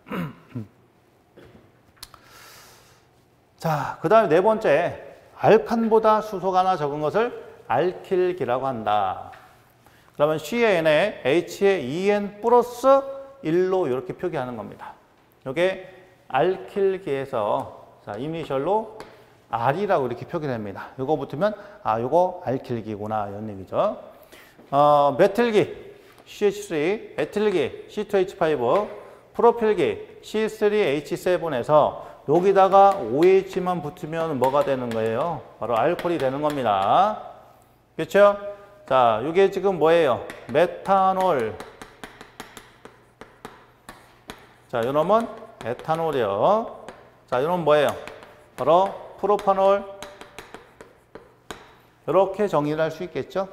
자, 그 다음에 네 번째. 알칸보다 수소가 하나 적은 것을 알킬기라고 한다. 그러면 C의 N에 H의 이 엔 플러스 일로 이렇게 표기하는 겁니다. 이게 알킬기에서 자, 이니셜로 R이라고 이렇게 표기됩니다. 이거 붙으면 아, 이거 알킬기구나 이런 얘기죠. 어, 메틸기 씨 에이치 쓰리, 에틸기 씨 투 에이치 파이브, 프로필기 씨 쓰리 에이치 세븐에서 여기다가 오 에이치만 붙으면 뭐가 되는 거예요? 바로 알코올이 되는 겁니다. 그렇죠? 자, 이게 지금 뭐예요? 메탄올. 자, 이놈은 에탄올이요. 자, 이놈은 뭐예요? 바로 프로파놀. 이렇게 정의를 할 수 있겠죠?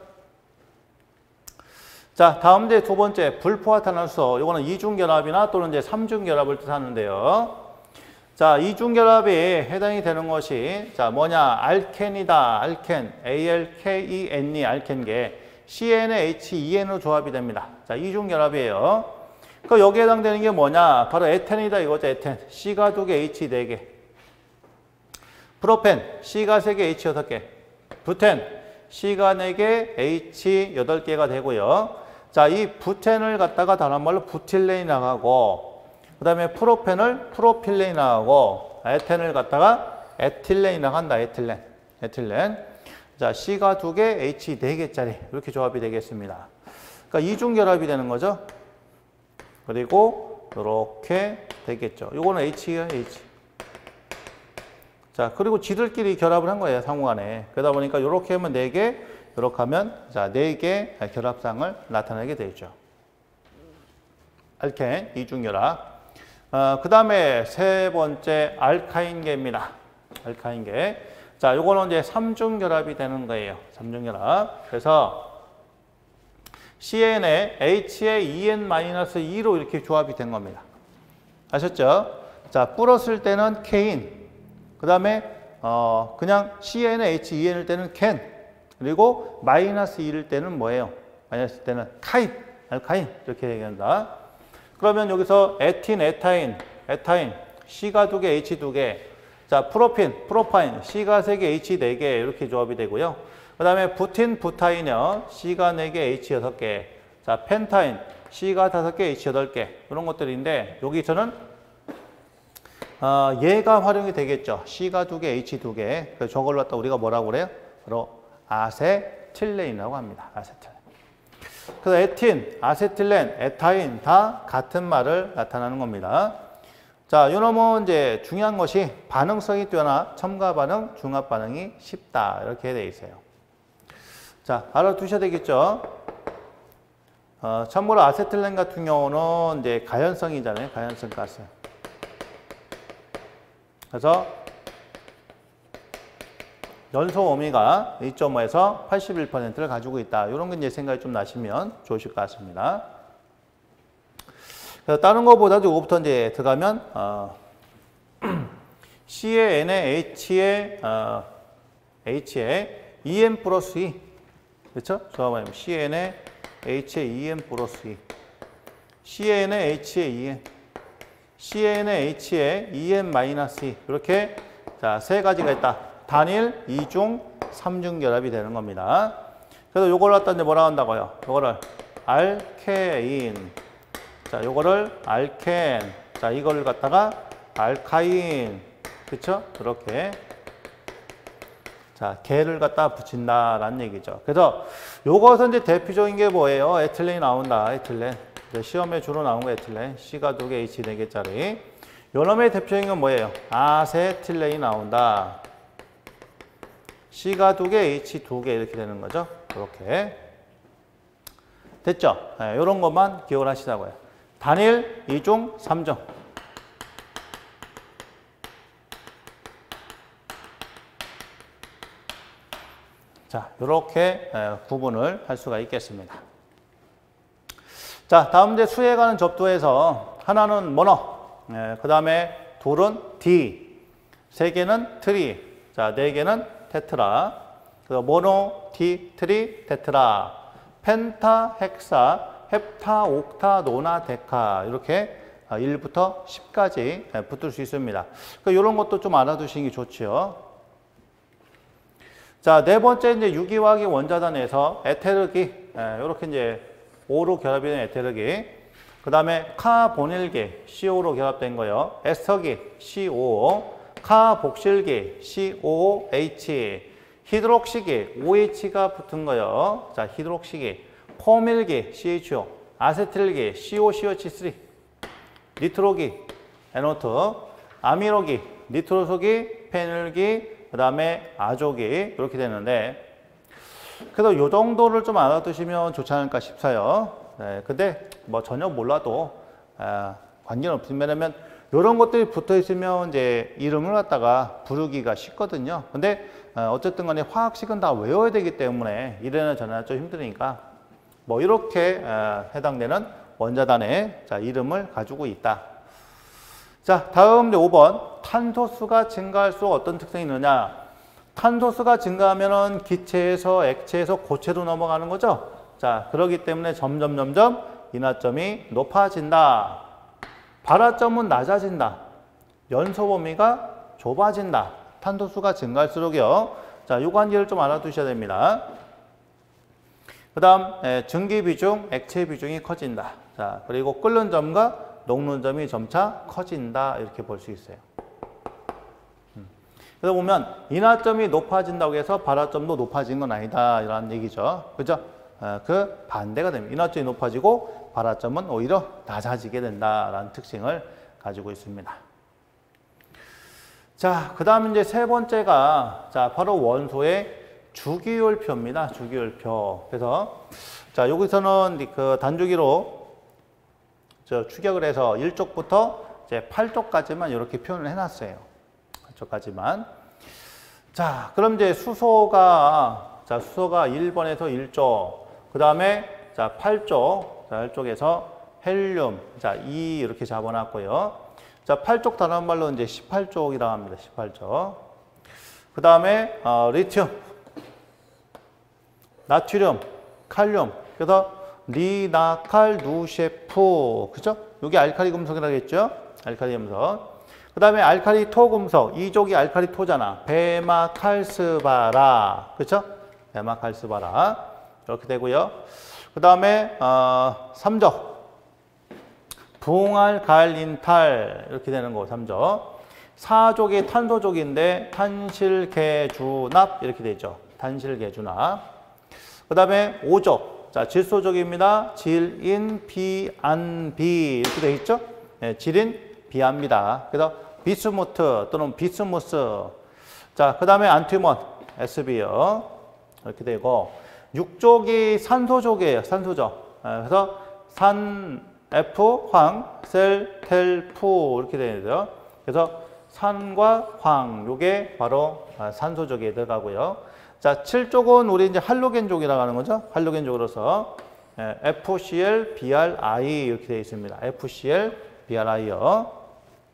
자, 다음 이제 두 번째 불포화탄화수소. 이거는 이중결합이나 또는 이제 삼중결합을 뜻하는데요. 자, 이중결합이 해당이 되는 것이 자, 뭐냐? 알켄이다. 알켄. 에이 엘 케이 이 엔 이 알켄계. 씨 엔 에이치 이 엔으로 조합이 됩니다. 자, 이중결합이에요. 그 여기에 해당되는 게 뭐냐? 바로 에텐이다 이거죠. 에텐. C가 두 개, H 네 개. 프로펜. C가 세 개, H 여섯 개. 부텐. C가 네 개, H 여덟 개가 되고요. 자, 이 부텐을 갖다가 다른 말로 부틸레인이라고 하고 그 다음에 프로펜을 프로필레인이라고 하고 에텐을 갖다가 에틸렌이라고 한다. 에틸렌. 에틸렌. 자, C가 두 개, H 네 개짜리 이렇게 조합이 되겠습니다. 그러니까 이중결합이 되는 거죠. 그리고 이렇게 되겠죠. 이거는 H예요. H. 자, 그리고 지들끼리 결합을 한 거예요. 상호간에. 그러다 보니까 이렇게 하면 네 개, 이렇게 하면 자, 네 개 결합상을 나타내게 되죠. 알켄, 이중결합. 어, 그 다음에 세 번째 알카인계입니다. 알카인계. 자, 요거는 이제 삼중결합이 되는 거예요. 삼중결합. 그래서 씨 엔에 H의 이 엔 마이너스 이로 이렇게 조합이 된 겁니다. 아셨죠? 자, 뿌렸을 때는 케인. 그 다음에 어, 그냥 씨 엔에 에이치 이 엔일 때는 캔. 그리고 마이너스 이일 때는 뭐예요? 마이너스 때는 카인. 알카인. 이렇게 얘기한다. 그러면 여기서 에틴, 에타인, 에타인, C가 두 개, H 두 개. 자, 프로핀, 프로파인, C가 세 개, H 네 개 이렇게 조합이 되고요. 그 다음에 부틴, 부타인이요. C가 네 개, H 여섯 개. 자, 펜타인, C가 다섯 개, H 여덟 개. 이런 것들인데 여기서는 어, 얘가 활용이 되겠죠. C가 두 개, H 두 개. 그래서 저걸 갖다 우리가 뭐라고 그래요? 바로 아세틸레인이라고 합니다. 아세틸레인. 그래서 에틴, 아세틸렌, 에타인 다 같은 말을 나타나는 겁니다. 자, 이놈은 이제 중요한 것이 반응성이 뛰어나 첨가 반응, 중합 반응이 쉽다. 이렇게 되어 있어요. 자, 알아두셔야 되겠죠. 어, 참고로 아세틸렌 같은 경우는 이제 가연성이잖아요. 가연성 가스. 그래서 연소 오미가 이 점 오에서 팔십일 퍼센트를 가지고 있다. 이런 게 이제 생각이 좀 나시면 좋으실 것 같습니다. 그래서 다른 것보다도 이거부터 이제 들어가면 어, C의 N에 H의 어, H의 이 엔 플러스 이. 그렇죠? 조합하면 C의 N에 H의 이 엔 플러스 이. 씨엔에 H에 이엔, 씨엔에 H에 이엔 마이너스 이 이렇게 자, 세 가지가 있다. 단일, 이중, 삼중 결합이 되는 겁니다. 그래서 요걸 갖다 이제 뭐라 한다고요? 요거를 알케인. 자, 요거를 알켄. 자, 이걸 갖다가 알카인. 그쵸? 그렇게. 자, 개를 갖다 붙인다라는 얘기죠. 그래서 요것은 이제 대표적인 게 뭐예요? 에틸렌이 나온다. 에틸렌. 시험에 주로 나온 거 에틸렌. C가 두 개, H 네 개짜리. 요놈의 대표적인 건 뭐예요? 아세틸렌이 나온다. C가 두 개, H 두 개 이렇게 되는 거죠. 이렇게. 됐죠? 네, 이런 것만 기억을 하시자고요. 단일, 이중, 삼중. 자, 이렇게 구분을 할 수가 있겠습니다. 자, 다음 이제 수에 관한 접두에서 하나는 모노, 예, 그 다음에 둘은 디, 세 개는 트리, 자, 네 개는 테트라. 그 모노, 디, 트리, 테트라, 펜타, 헥사, 헵타, 옥타, 노나, 데카 이렇게 일부터 십까지 붙을 수 있습니다. 그러니까 이런 것도 좀 알아두시는 게 좋죠. 자, 네 번째 이제 유기화학의 원자단에서 에테르기, 예, 이렇게 이제 오로 결합이 된 에테르기, 그 다음에 카보닐기, 씨오로 결합된 거요. 에스터기, 씨오, 카복실기, 씨오오에이치, 히드록시기, 오에이치가 붙은 거요. 자, 히드록시기, 포밀기, 씨에이치오, 아세틸기, 씨오씨오에이치 쓰리, 니트로기, 에노트, 아미로기, 니트로소기, 페닐기, 그 다음에 아조기 이렇게 되는데, 그래서 요 정도를 좀 알아두시면 좋지 않을까 싶어요. 네, 근데 뭐 전혀 몰라도 아, 관계는 없습니다. 왜냐면 이런 것들이 붙어 있으면 이제 이름을 갖다가 부르기가 쉽거든요. 근데 어, 어쨌든 간에 화학식은 다 외워야 되기 때문에 이래나 저래나 좀 힘드니까 뭐 이렇게 어, 해당되는 원자단의 자, 이름을 가지고 있다. 자, 다음 이제 오 번. 탄소수가 증가할수록 어떤 특성이 있느냐? 탄소수가 증가하면은 기체에서 액체에서 고체로 넘어가는 거죠. 자, 그렇기 때문에 점점 점점 인하점이 높아진다. 발화점은 낮아진다. 연소 범위가 좁아진다. 탄소수가 증가할수록요. 자, 요 관계를 좀 알아두셔야 됩니다. 그 다음 증기 비중, 액체 비중이 커진다. 자, 그리고 끓는 점과 녹는 점이 점차 커진다. 이렇게 볼 수 있어요. 그래서 보면 인하점이 높아진다고 해서 발화점도 높아진 건 아니다. 이런 얘기죠. 그죠? 어, 그 반대가 됩니다. 인하점이 높아지고 발화점은 오히려 낮아지게 된다라는 특징을 가지고 있습니다. 자, 그 다음 이제 세 번째가 자, 바로 원소의 주기율표입니다. 주기율표. 그래서 자, 여기서는 그 단주기로 저 추격을 해서 일 쪽부터 이제 팔 쪽까지만 이렇게 표현을 해놨어요. 까지만. 자, 그럼 이제 수소가 자, 수소가 일 번에서 일 쪽. 그다음에 자, 팔 쪽. 자, 팔 쪽에서 헬륨. 자, 이 이렇게 잡아 놨고요. 자, 팔 쪽 다른 말로 이제 십팔 쪽이라고 합니다. 십팔 쪽. 그다음에 어, 리튬. 나트륨, 칼륨. 그래서 리나칼 누셰프. 그죠? 여기 알칼리 금속이라고 했죠? 알칼리 금속. 그 다음에 알칼리 토금속, 이족이 알칼리 토잖아. 베마칼스바라. 그렇죠? 베마칼스바라. 이렇게 되고요. 그 다음에 어, 삼족. 붕알갈린탈. 이렇게 되는 거, 삼족. 사족이 탄소족인데 탄실계주납. 이렇게 되죠. 탄실계주납. 그 다음에 오족. 자, 질소족입니다. 질인, 비안비. 이렇게 되어 있죠? 네, 질인, 비합니다. 그래서 비스무트 또는 비스무스. 자, 그 다음에 안티몬, 에스비요. 이렇게 되고, 육족이 산소족이에요. 산소족. 그래서 산, F, 황, 셀, 텔, 푸 이렇게 되죠. 그래서 산과 황, 요게 바로 산소족에 들어가고요. 자, 칠족은 우리 이제 할로겐족이라고 하는 거죠. 할로겐족으로서 에프씨엘, 비알아이 이렇게 되어 있습니다. 에프씨엘, 비알아이요.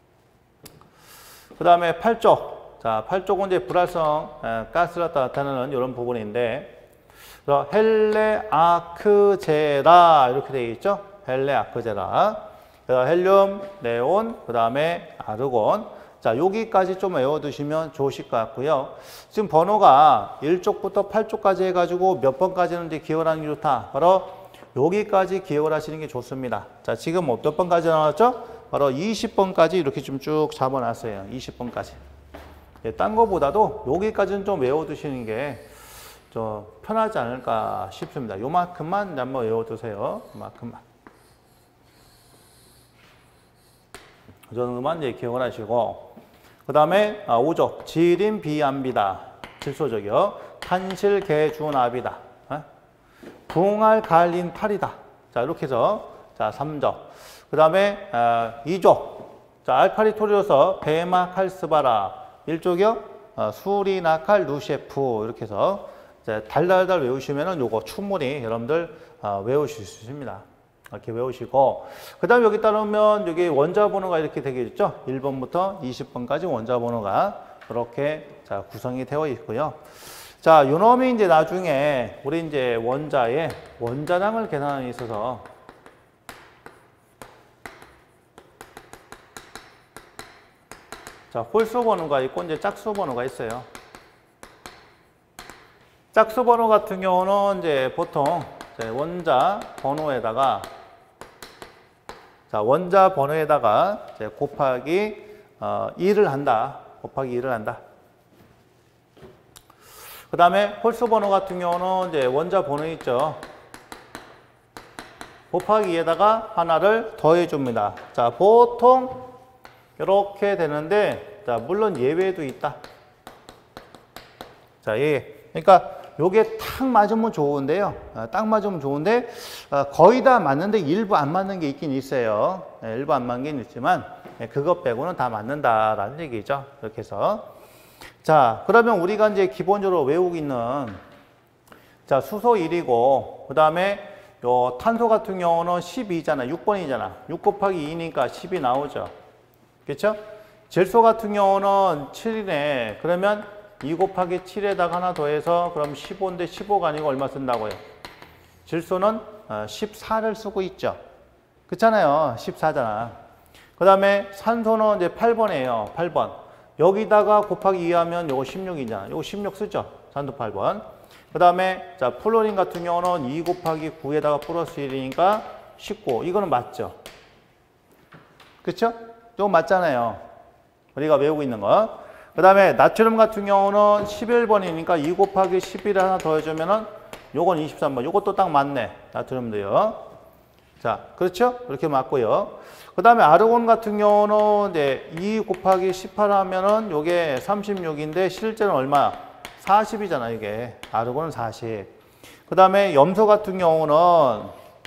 그 다음에 팔 쪽. 자, 팔 쪽은 이제 불활성 가스를 나타내는 이런 부분인데, 그래서 헬레아크제라 이렇게 되어 있죠. 헬레, 아크제라. 헬륨, 네온, 그 다음에 아르곤. 자, 여기까지 좀 외워두시면 좋으실 것 같고요. 지금 번호가 일 쪽부터 팔 쪽까지 해가지고 몇 번까지는 이제 기억을 하는 게 좋다. 바로 여기까지 기억을 하시는 게 좋습니다. 자, 지금 몇 번까지 나왔죠? 바로 이십 번까지 이렇게 좀 쭉 잡아놨어요. 이십 번까지. 예, 딴 거보다도 여기까지는 좀 외워두시는 게 좀 편하지 않을까 싶습니다. 요만큼만 한번 외워두세요. 요만큼만. 그 정도만 이제 기억을 하시고. 그 다음에 아, 오 쪽. 질인 비암비다. 질소적이요. 탄실 개주납이다. 어? 붕알 갈린 팔이다. 자, 이렇게 해서 자, 삼 쪽. 그 다음에 아, 이 쪽. 자, 알카리토리오서 베마 칼스바라. 일 쪽이요. 어, 수리나칼 루셰프. 이렇게 해서 자, 달달달 외우시면은 요거 충분히 여러분들 어, 외우실 수 있습니다. 이렇게 외우시고, 그 다음에 여기 따르면 여기 원자 번호가 이렇게 되겠죠? 일 번부터 이십 번까지 원자 번호가 이렇게 자, 구성이 되어 있고요. 자, 요 놈이 이제 나중에 우리 이제 원자의 원자량을 계산하는 데 있어서 자, 홀수 번호가 있고 이제 짝수 번호가 있어요. 짝수 번호 같은 경우는 이제 보통 이제 원자 번호에다가 자, 원자 번호에다가 이제 곱하기 어, 이를 한다. 곱하기 이를 한다. 그 다음에 홀수 번호 같은 경우는 이제 원자 번호 있죠. 곱하기 이에다가 하나를 더해 줍니다. 자, 보통 이렇게 되는데, 자, 물론 예외도 있다. 자, 예. 그러니까 요게 딱 맞으면 좋은데요. 아, 딱 맞으면 좋은데 아, 거의 다 맞는데 일부 안 맞는 게 있긴 있어요. 네, 일부 안 맞는 게 있지만 네, 그것 빼고는 다 맞는다라는 얘기죠. 이렇게 해서 자, 그러면 우리가 이제 기본적으로 외우고 있는 자, 수소 일이고 그 다음에 요 탄소 같은 경우는 십이잖아. 육 번이잖아. 육 곱하기 이니까 십이 나오죠. 그렇죠? 질소 같은 경우는 칠이네. 그러면 이 곱하기 칠에다가 하나 더해서 그럼 십오인데 십오가 아니고 얼마 쓴다고요? 질소는 십사를 쓰고 있죠. 그렇잖아요. 십사잖아. 그 다음에 산소는 이제 팔 번이에요. 팔 번. 여기다가 곱하기 이 하면 요거 십육이잖아. 요거 십육 쓰죠. 산소 팔 번. 그 다음에 자, 플로린 같은 경우는 이 곱하기 구에다가 플러스 일이니까 십구. 이거는 맞죠. 그렇죠? 이거 맞잖아요. 우리가 외우고 있는 거. 그 다음에 나트륨 같은 경우는 십일 번이니까 이 곱하기 십일을 하나 더해주면은 요건 이십삼 번. 요것도 딱 맞네. 나트륨도요. 자, 그렇죠? 이렇게 맞고요. 그 다음에 아르곤 같은 경우는 이제 이 곱하기 십팔 하면은 요게 삼십육인데 실제는 얼마? 사십이잖아, 이게. 아르곤은 사십. 그 다음에 염소 같은 경우는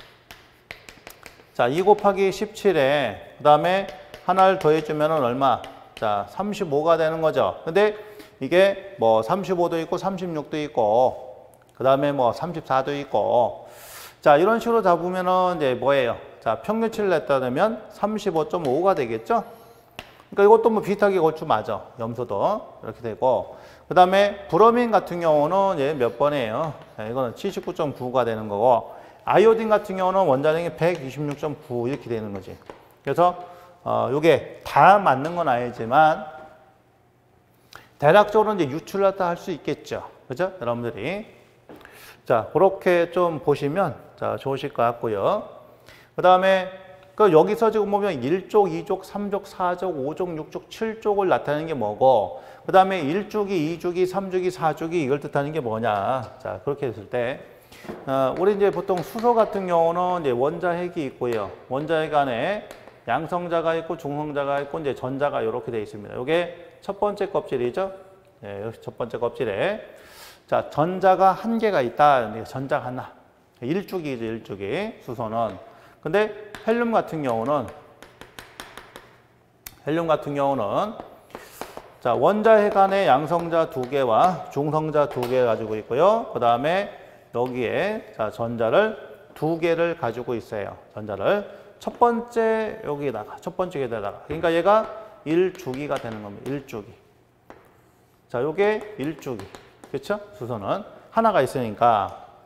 자, 이 곱하기 십칠에 그 다음에 하나를 더해주면은 얼마? 자, 삼십오가 되는 거죠. 근데 이게 뭐 삼십오도 있고 삼십육도 있고 그 다음에 뭐 삼십사도 있고 자, 이런 식으로 잡으면은 이제 뭐예요? 자, 평균치를 냈다 그러면 삼십오 점 오가 되겠죠? 그러니까 이것도 뭐 비슷하게 얼추 맞아. 염소도 이렇게 되고 그 다음에 브로민 같은 경우는 이제 몇 번이에요? 자, 이거는 칠십구 점 구가 되는 거고 아이오딘 같은 경우는 원자량이 백이십육 점 구 이렇게 되는 거지. 그래서 어, 요게 다 맞는 건 아니지만 대략적으로 이제 유출을 할 수 있겠죠. 그죠? 여러분들이. 자, 그렇게 좀 보시면 자, 좋으실 것 같고요. 그 다음에 그 여기서 지금 보면 일 쪽, 이 쪽, 삼 쪽, 사 쪽, 오 쪽, 육 쪽, 칠 쪽을 나타내는 게 뭐고 그 다음에 일 쪽이, 이 쪽이, 삼 쪽이, 사 쪽이 이걸 뜻하는 게 뭐냐. 자, 그렇게 했을 때 어, 우리 이제 보통 수소 같은 경우는 이제 원자핵이 있고요. 원자핵 안에 양성자가 있고 중성자가 있고 이제 전자가 이렇게 되어 있습니다. 이게 첫 번째 껍질이죠. 네, 첫 번째 껍질에 자, 전자가 한 개가 있다. 전자가 하나. 일쪽이죠, 일쪽이 수소는. 근데 헬륨 같은 경우는 헬륨 같은 경우는 자, 원자핵 안에 양성자 두 개와 중성자 두 개 가지고 있고요. 그 다음에 여기에 자, 전자를 두 개를 가지고 있어요. 전자를 첫 번째 여기에다가 첫 번째 여기다가 그러니까 얘가 일 주기가 되는 겁니다. 일 주기. 자, 요게 일 주기. 그렇죠? 수소는 하나가 있으니까.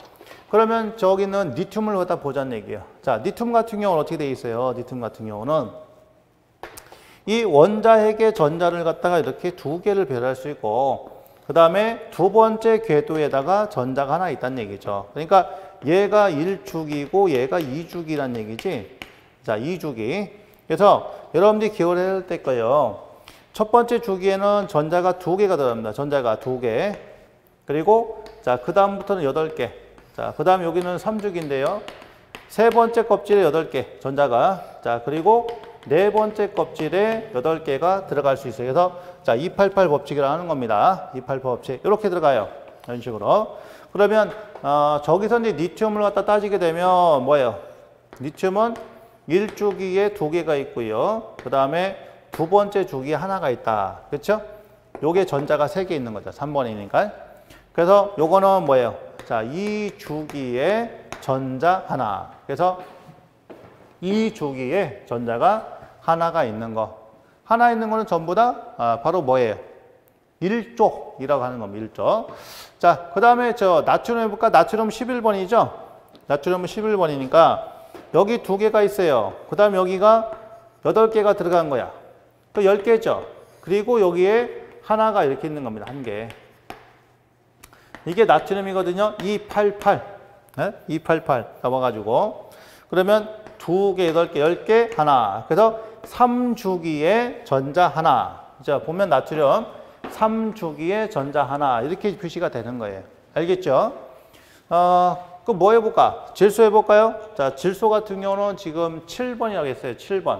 그러면 저기는 니튬을 갖다 보자는 얘기예요. 자, 니튬 같은 경우는 어떻게 돼 있어요? 니튬 같은 경우는 이 원자핵의 전자를 갖다가 이렇게 두 개를 배열할 수 있고, 그 다음에 두 번째 궤도에다가 전자가 하나 있다는 얘기죠. 그러니까 얘가 일 주기고 얘가 이 주기란 얘기지. 자, 이 주기. 그래서 여러분들이 기억을 해야 될 거예요. 첫 번째 주기에는 전자가 두 개가 들어갑니다. 전자가 두 개. 그리고 자, 그 다음부터는 여덟 개. 자, 그 다음 여기는 삼 주기인데요. 세 번째 껍질에 여덟 개 전자가. 자, 그리고 네 번째 껍질에 여덟 개가 들어갈 수 있어요. 그래서 자, 이백팔십팔 법칙이라고 하는 겁니다. 이백팔십팔 법칙. 이렇게 들어가요. 이런 식으로. 그러면 어, 저기서 이제 리튬을 갖다 따지게 되면 뭐예요? 리튬은 일 주기에 두 개가 있고요. 그 다음에 두 번째 주기에 하나가 있다. 그렇죠? 요게 전자가 세 개 있는 거죠. 삼 번이니까. 그래서 요거는 뭐예요? 자, 이 주기에 전자 하나. 그래서 이 주기에 전자가 하나가 있는 거. 하나 있는 거는 전부 다 아, 바로 뭐예요? 일 쪽이라고 하는 겁니다. 일 쪽. 자, 그 다음에 저 나트륨 해볼까? 나트륨 십일 번이죠? 나트륨은 십일 번이니까 여기 두 개가 있어요. 그 다음 여기가 여덟 개가 들어간 거야. 또 열 개죠. 그리고 여기에 하나가 이렇게 있는 겁니다. 한 개. 이게 나트륨이거든요. 이백팔십팔. 네? 이백팔십팔 잡아가지고. 그러면 두 개, 여덟 개, 열 개, 하나. 그래서 삼 주기에 전자 하나. 자, 보면 나트륨 삼 주기에 전자 하나. 이렇게 표시가 되는 거예요. 알겠죠? 어, 그럼 뭐 해볼까? 질소 해볼까요? 자, 질소 같은 경우는 지금 칠 번이라고 했어요. 칠 번.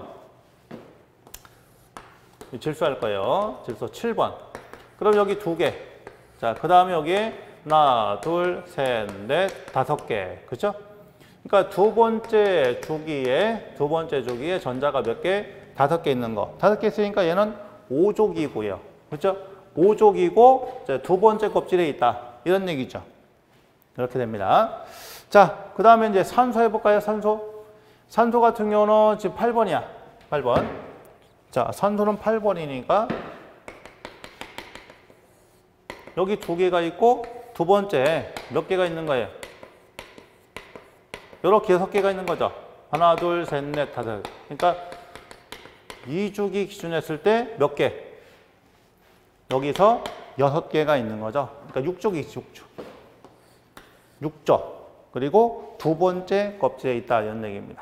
질소 할 거예요. 질소 칠 번. 그럼 여기 두 개. 자, 그 다음에 여기에 하나, 둘, 셋, 넷, 다섯 개. 그죠? 그러니까 두 번째 주기에, 두 번째 주기에 전자가 몇 개? 다섯 개 있는 거. 다섯 개 있으니까 얘는 오 족이고요. 그죠? 오 족이고, 두 번째 껍질에 있다. 이런 얘기죠. 이렇게 됩니다. 자, 그 다음에 이제 산소 해볼까요? 산소. 산소 같은 경우는 지금 팔 번이야. 팔 번. 자, 산소는 팔 번이니까 여기 두 개가 있고 두 번째 몇 개가 있는 거예요? 이렇게 여섯 개가 있는 거죠. 하나, 둘, 셋, 넷, 다섯. 그러니까 이 주기 기준 했을 때 몇 개? 여기서 여섯 개가 있는 거죠. 그러니까 육 족이지, 육 족. 육 족. 그리고 두 번째 껍질에 있다. 이런 얘기입니다.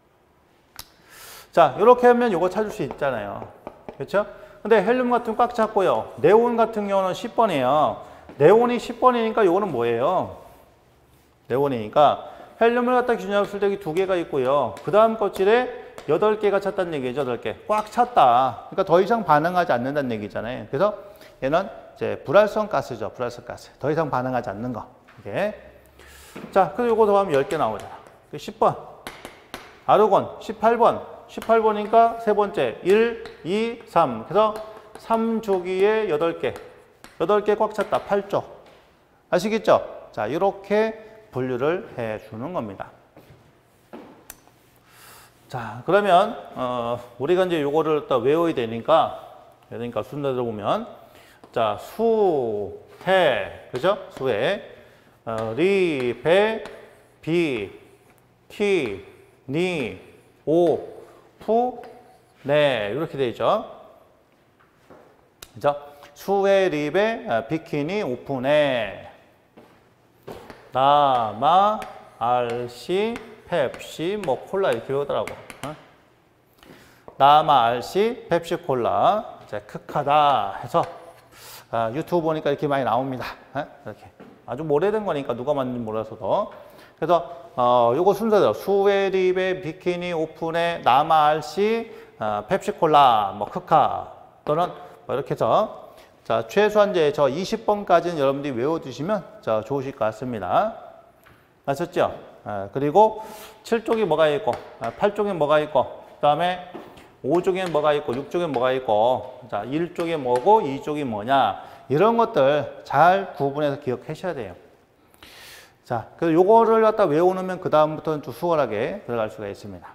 자, 이렇게 하면 이거 찾을 수 있잖아요. 그렇죠? 근데 헬륨 같은 꽉 찼고요. 네온 같은 경우는 십 번이에요. 네온이 십 번이니까 이거는 뭐예요? 네온이니까 헬륨을 갖다 기준했을 때 여기 두 개가 있고요. 그 다음 껍질에 여덟 개가 찼다는 얘기죠. 여덟 개. 꽉 찼다. 그러니까 더 이상 반응하지 않는다는 얘기잖아요. 그래서 얘는 이제 불활성 가스죠. 불활성 가스. 더 이상 반응하지 않는 거. 이게. 자, 그리고 이거 더하면 열 개 나오잖아. 십 번. 아르곤 십팔 번. 십팔 번이니까 세 번째. 일, 이, 삼. 그래서 삼 주기에 여덟 개. 여덟 개 꽉 찼다. 팔 조. 아시겠죠? 자, 이렇게 분류를 해 주는 겁니다. 자, 그러면 어, 우리가 이제 요거를 또 외워야 되니까 그러니까 순서대로 보면 자, 수, 태, 그죠? 수에 어, 리, 배, 비, 티, 니, 오, 푸, 네 이렇게 되죠. 그죠? 수에, 리베, 비키니, 오픈에 나마, 알씨, 펩시, 뭐 콜라 이렇게 오더라고. 어? 나마, 알씨, 펩시, 콜라. 이제 크하다 해서 아, 유튜브 보니까 이렇게 많이 나옵니다. 어? 이렇게 아주 오래된 거니까 누가 만든지 몰라서도. 그래서 어, 요거 순서대로 수웨립의 비키니, 오픈에 나마, 알씨, 어, 펩시, 콜라, 뭐 크카 또는 뭐 이렇게 해서 자, 최소한 이제 저 이십 번까지는 여러분들이 외워두시면 자, 좋으실 것 같습니다. 아셨죠? 아, 그리고 칠 쪽이 뭐가 있고, 아, 팔 쪽에 뭐가 있고, 그 다음에 오 쪽에 뭐가 있고, 육 쪽에 뭐가 있고, 자, 일 쪽에 뭐고, 이 쪽이 뭐냐, 이런 것들 잘 구분해서 기억하셔야 돼요. 자, 그래서 요거를 갖다 외워놓으면 그다음부터는 좀 수월하게 들어갈 수가 있습니다.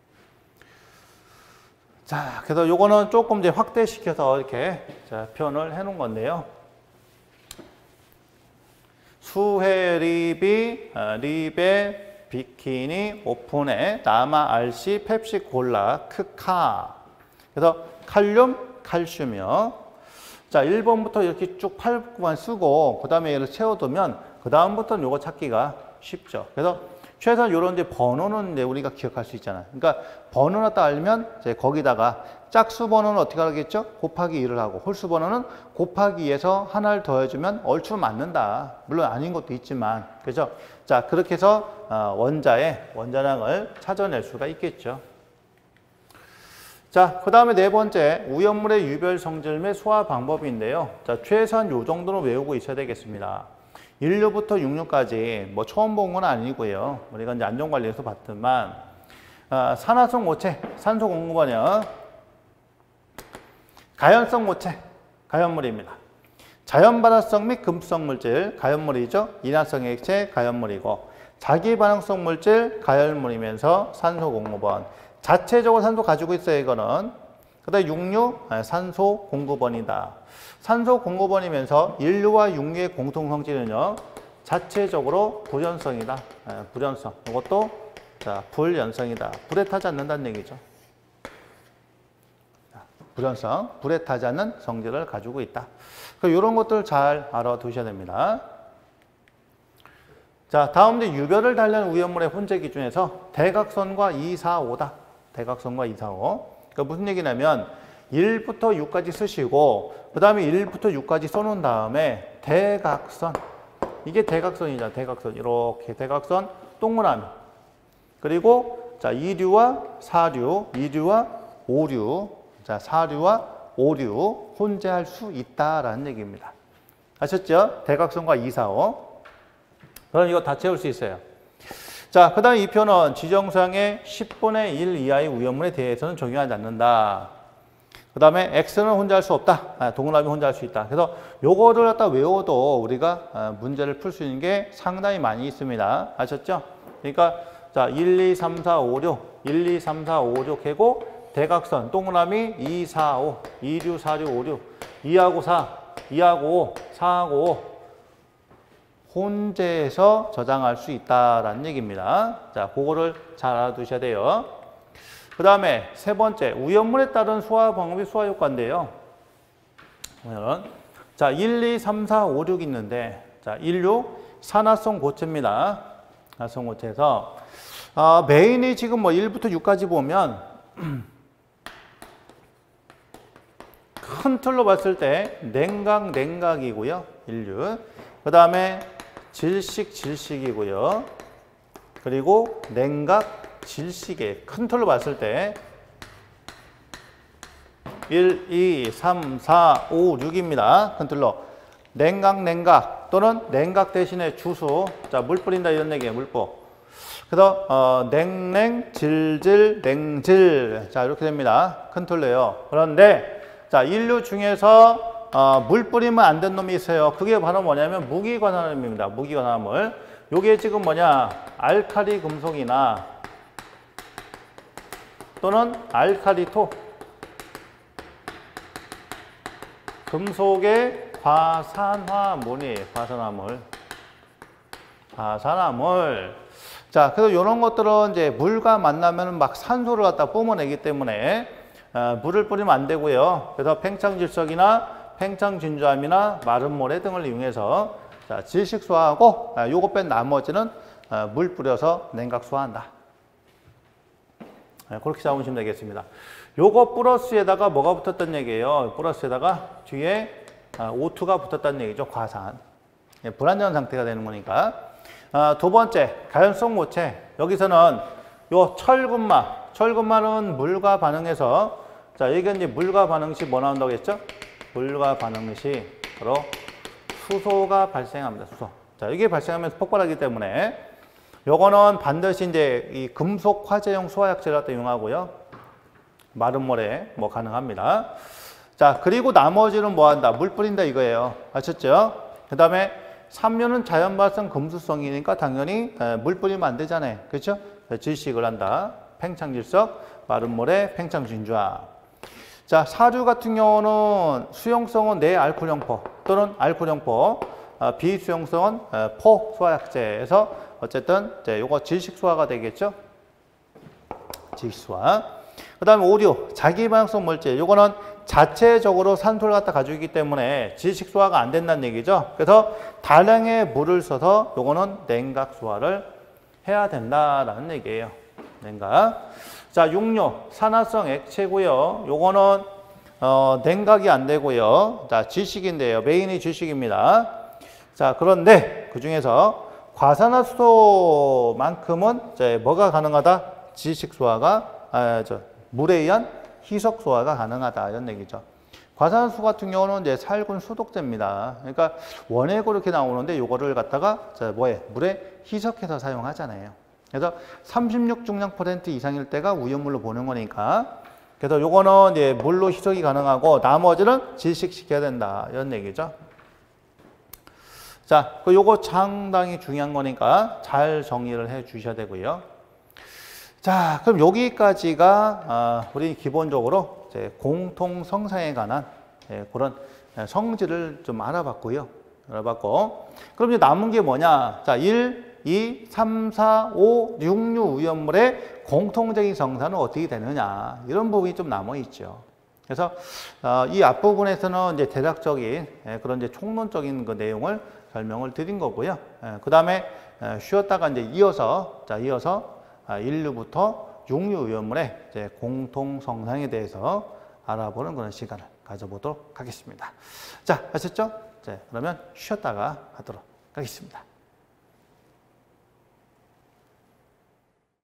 자, 그래서 요거는 조금 이제 확대시켜서 이렇게 자, 표현을 해 놓은 건데요. 수해 립이 어, 립에 비키니 오픈에 남아 알씨 펩시 콜라 크카. 그래서 칼륨 칼슘이요. 자, 일 번부터 이렇게 쭉 팔 구만 쓰고 그 다음에 얘를 채워두면 그 다음부터는 요거 찾기가 쉽죠. 그래서 최소한 요런 이제 번호는 이제 우리가 기억할 수 있잖아요. 그러니까 번호나 딱 알면 이제 거기다가 짝수 번호는 어떻게 하겠죠? 곱하기 이를 하고 홀수 번호는 곱하기 이에서 하나를 더해주면 얼추 맞는다. 물론 아닌 것도 있지만 그죠? 자, 그렇게 해서 원자의 원자량을 찾아낼 수가 있겠죠. 자, 그 다음에 네 번째, 우연물의 유별 성질 및 소화 방법인데요. 자, 최소한 요 정도는 외우고 있어야 되겠습니다. 일류부터 육류까지 뭐 처음 본 건 아니고요. 우리가 이제 안전관리에서 봤더만, 아, 산화성 모체, 산소 공급원이요. 가연성 모체, 가연물입니다. 자연반응성 및 금속 물질, 가연물이죠. 인화성 액체, 가연물이고, 자기반응성 물질, 가연물이면서 산소 공급원. 자체적으로 산소 가지고 있어요, 이거는. 그 다음에 육류, 산소 공급원이다. 산소 공급원이면서 인류와 육류의 공통 성질은요, 자체적으로 불연성이다. 불연성. 이것도 자, 불연성이다. 불에 타지 않는다는 얘기죠. 불연성, 불에 타지 않는 성질을 가지고 있다. 이런 것들 잘 알아두셔야 됩니다. 자, 다음 이제 유별을 달리는 우연물의 혼재 기준에서 대각선과 이, 사, 오다. 대각선과 이, 사, 오. 그러니까 무슨 얘기냐면 일부터 육까지 쓰시고 그 다음에 일부터 육까지 써놓은 다음에 대각선. 이게 대각선이죠. 대각선. 이렇게 대각선 동그라미. 그리고 자, 이류와 사류, 이류와 오류. 자, 사류와 오류 혼재할 수 있다라는 얘기입니다. 아셨죠? 대각선과 이, 사, 오. 그럼 이거 다 채울 수 있어요. 자, 그 다음 이 표는 지정상의 십분의 일 이하의 우연물에 대해서는 적용하지 않는다. 그 다음에 X는 혼자할 수 없다. 아, 동그라미 혼자할 수 있다. 그래서 요거를 갖다 외워도 우리가 아, 문제를 풀 수 있는 게 상당히 많이 있습니다. 아셨죠? 그러니까 자, 일, 이, 삼, 사, 오, 육, 일, 이, 삼, 사, 오, 육 해고 대각선 동그라미 이, 사, 오, 이류, 사류, 오류, 이하고 사, 이하고 오, 사하고 오 혼재해서 저장할 수 있다라는 얘기입니다. 자, 그거를 잘 알아두셔야 돼요. 그 다음에 세 번째, 우연물에 따른 소화 방법이 소화 효과인데요. 자, 일, 이, 삼, 사, 오, 육 있는데, 자, 인류 산화성 고체입니다. 산화성 고체에서 아, 메인이 지금 뭐 일부터 육까지 보면 큰 틀로 봤을 때 냉각, 냉각이고요. 인류. 그 다음에 질식, 질식이고요. 그리고 냉각, 질식에 큰 틀로 봤을 때 일, 이, 삼, 사, 오, 육입니다. 큰 틀로. 냉각, 냉각 또는 냉각 대신에 주수. 자, 물 뿌린다 이런 얘기예요. 물뿌. 그래서 어, 냉냉, 질질, 냉질. 자, 이렇게 됩니다. 큰 틀로요. 그런데 자, 인류 중에서 어, 물 뿌리면 안 된 놈이 있어요. 그게 바로 뭐냐면 무기관화물입니다. 무기관화물. 요게 지금 뭐냐? 알칼리 금속이나 또는 알칼리토. 금속의 과산화물이에요. 과산화물. 과산화물. 자, 그래서 이런 것들은 이제 물과 만나면 막 산소를 갖다 뿜어내기 때문에 어, 물을 뿌리면 안 되고요. 그래서 팽창질석이나 팽창진주암이나 마른 모래 등을 이용해서 자, 질식소화하고 아, 요거 뺀 나머지는 아, 물 뿌려서 냉각소화한다. 아, 그렇게 잡으시면 되겠습니다. 요거 플러스에다가 뭐가 붙었단 얘기예요? 플러스에다가 뒤에 아, 오투가 붙었다는 얘기죠. 과산. 예, 불안정한 상태가 되는 거니까. 아, 두 번째, 가연성 모체. 여기서는 요 철분마. 철분마는 물과 반응해서 자, 여기 이제 물과 반응 시 뭐 나온다고 했죠? 물과 반응 시 바로 수소가 발생합니다. 수소. 자, 이게 발생하면서 폭발하기 때문에 요거는 반드시 이제 이 금속 화재용 소화약제를 갖다 이용하고요. 마른 모래 뭐 가능합니다. 자, 그리고 나머지는 뭐 한다? 물 뿌린다 이거예요. 아셨죠? 그 다음에 삼류는 자연 발생 금수성이니까 당연히 물 뿌리면 안 되잖아요. 그렇죠? 질식을 한다. 팽창질석, 마른 모래, 팽창진주암. 자, 사류 같은 경우는 수용성은 내알코올형포 또는 알코올형포. 어, 비수용성은 어, 포소화약제에서 어쨌든 이제 요거 질식소화가 되겠죠. 질식소화. 그 다음에 오류, 자기반응성 물질. 요거는 자체적으로 산소를 갖다 가지고 있기 때문에 질식소화가 안 된다는 얘기죠. 그래서 다량의 물을 써서 요거는 냉각소화를 해야 된다라는 얘기예요. 냉각. 자, 육류, 산화성 액체고요. 요거는 어, 냉각이 안 되고요. 자, 질식인데요. 메인이 질식입니다. 자, 그런데 그 중에서 과산화수소만큼은 이제 뭐가 가능하다? 질식소화가, 아, 저, 물에 의한 희석소화가 가능하다. 이런 얘기죠. 과산화수소 같은 경우는 이제 살균 소독제입니다. 그러니까 원액으로 이렇게 나오는데 요거를 갖다가 자, 뭐에? 물에 희석해서 사용하잖아요. 그래서 삼십육 중량 퍼센트 이상일 때가 우연물로 보는 거니까. 그래서 요거는 이제 물로 희석이 가능하고 나머지는 질식시켜야 된다. 이런 얘기죠. 자, 그 요거 상당히 중요한 거니까 잘 정리를 해 주셔야 되고요. 자, 그럼 여기까지가 아, 우리 기본적으로 이제 공통 성상에 관한 예, 그런 성질을 좀 알아봤고요. 알아봤고. 그럼 이제 남은 게 뭐냐? 자, 일, 이, 삼, 사, 오, 육류 우연물의 공통적인 성사는 어떻게 되느냐? 이런 부분이 좀 남아 있죠. 그래서 어, 이 앞부분에서는 이제 대략적인 예, 그런 이제 총론적인 그 내용을 설명을 드린 거고요. 예, 그 다음에 예, 쉬었다가 이제 이어서 자 이어서 아, 인류부터 육류 우연물의 이제 공통 성상에 대해서 알아보는 그런 시간을 가져보도록 하겠습니다. 자, 아셨죠? 자, 그러면 쉬었다가 하도록 하겠습니다.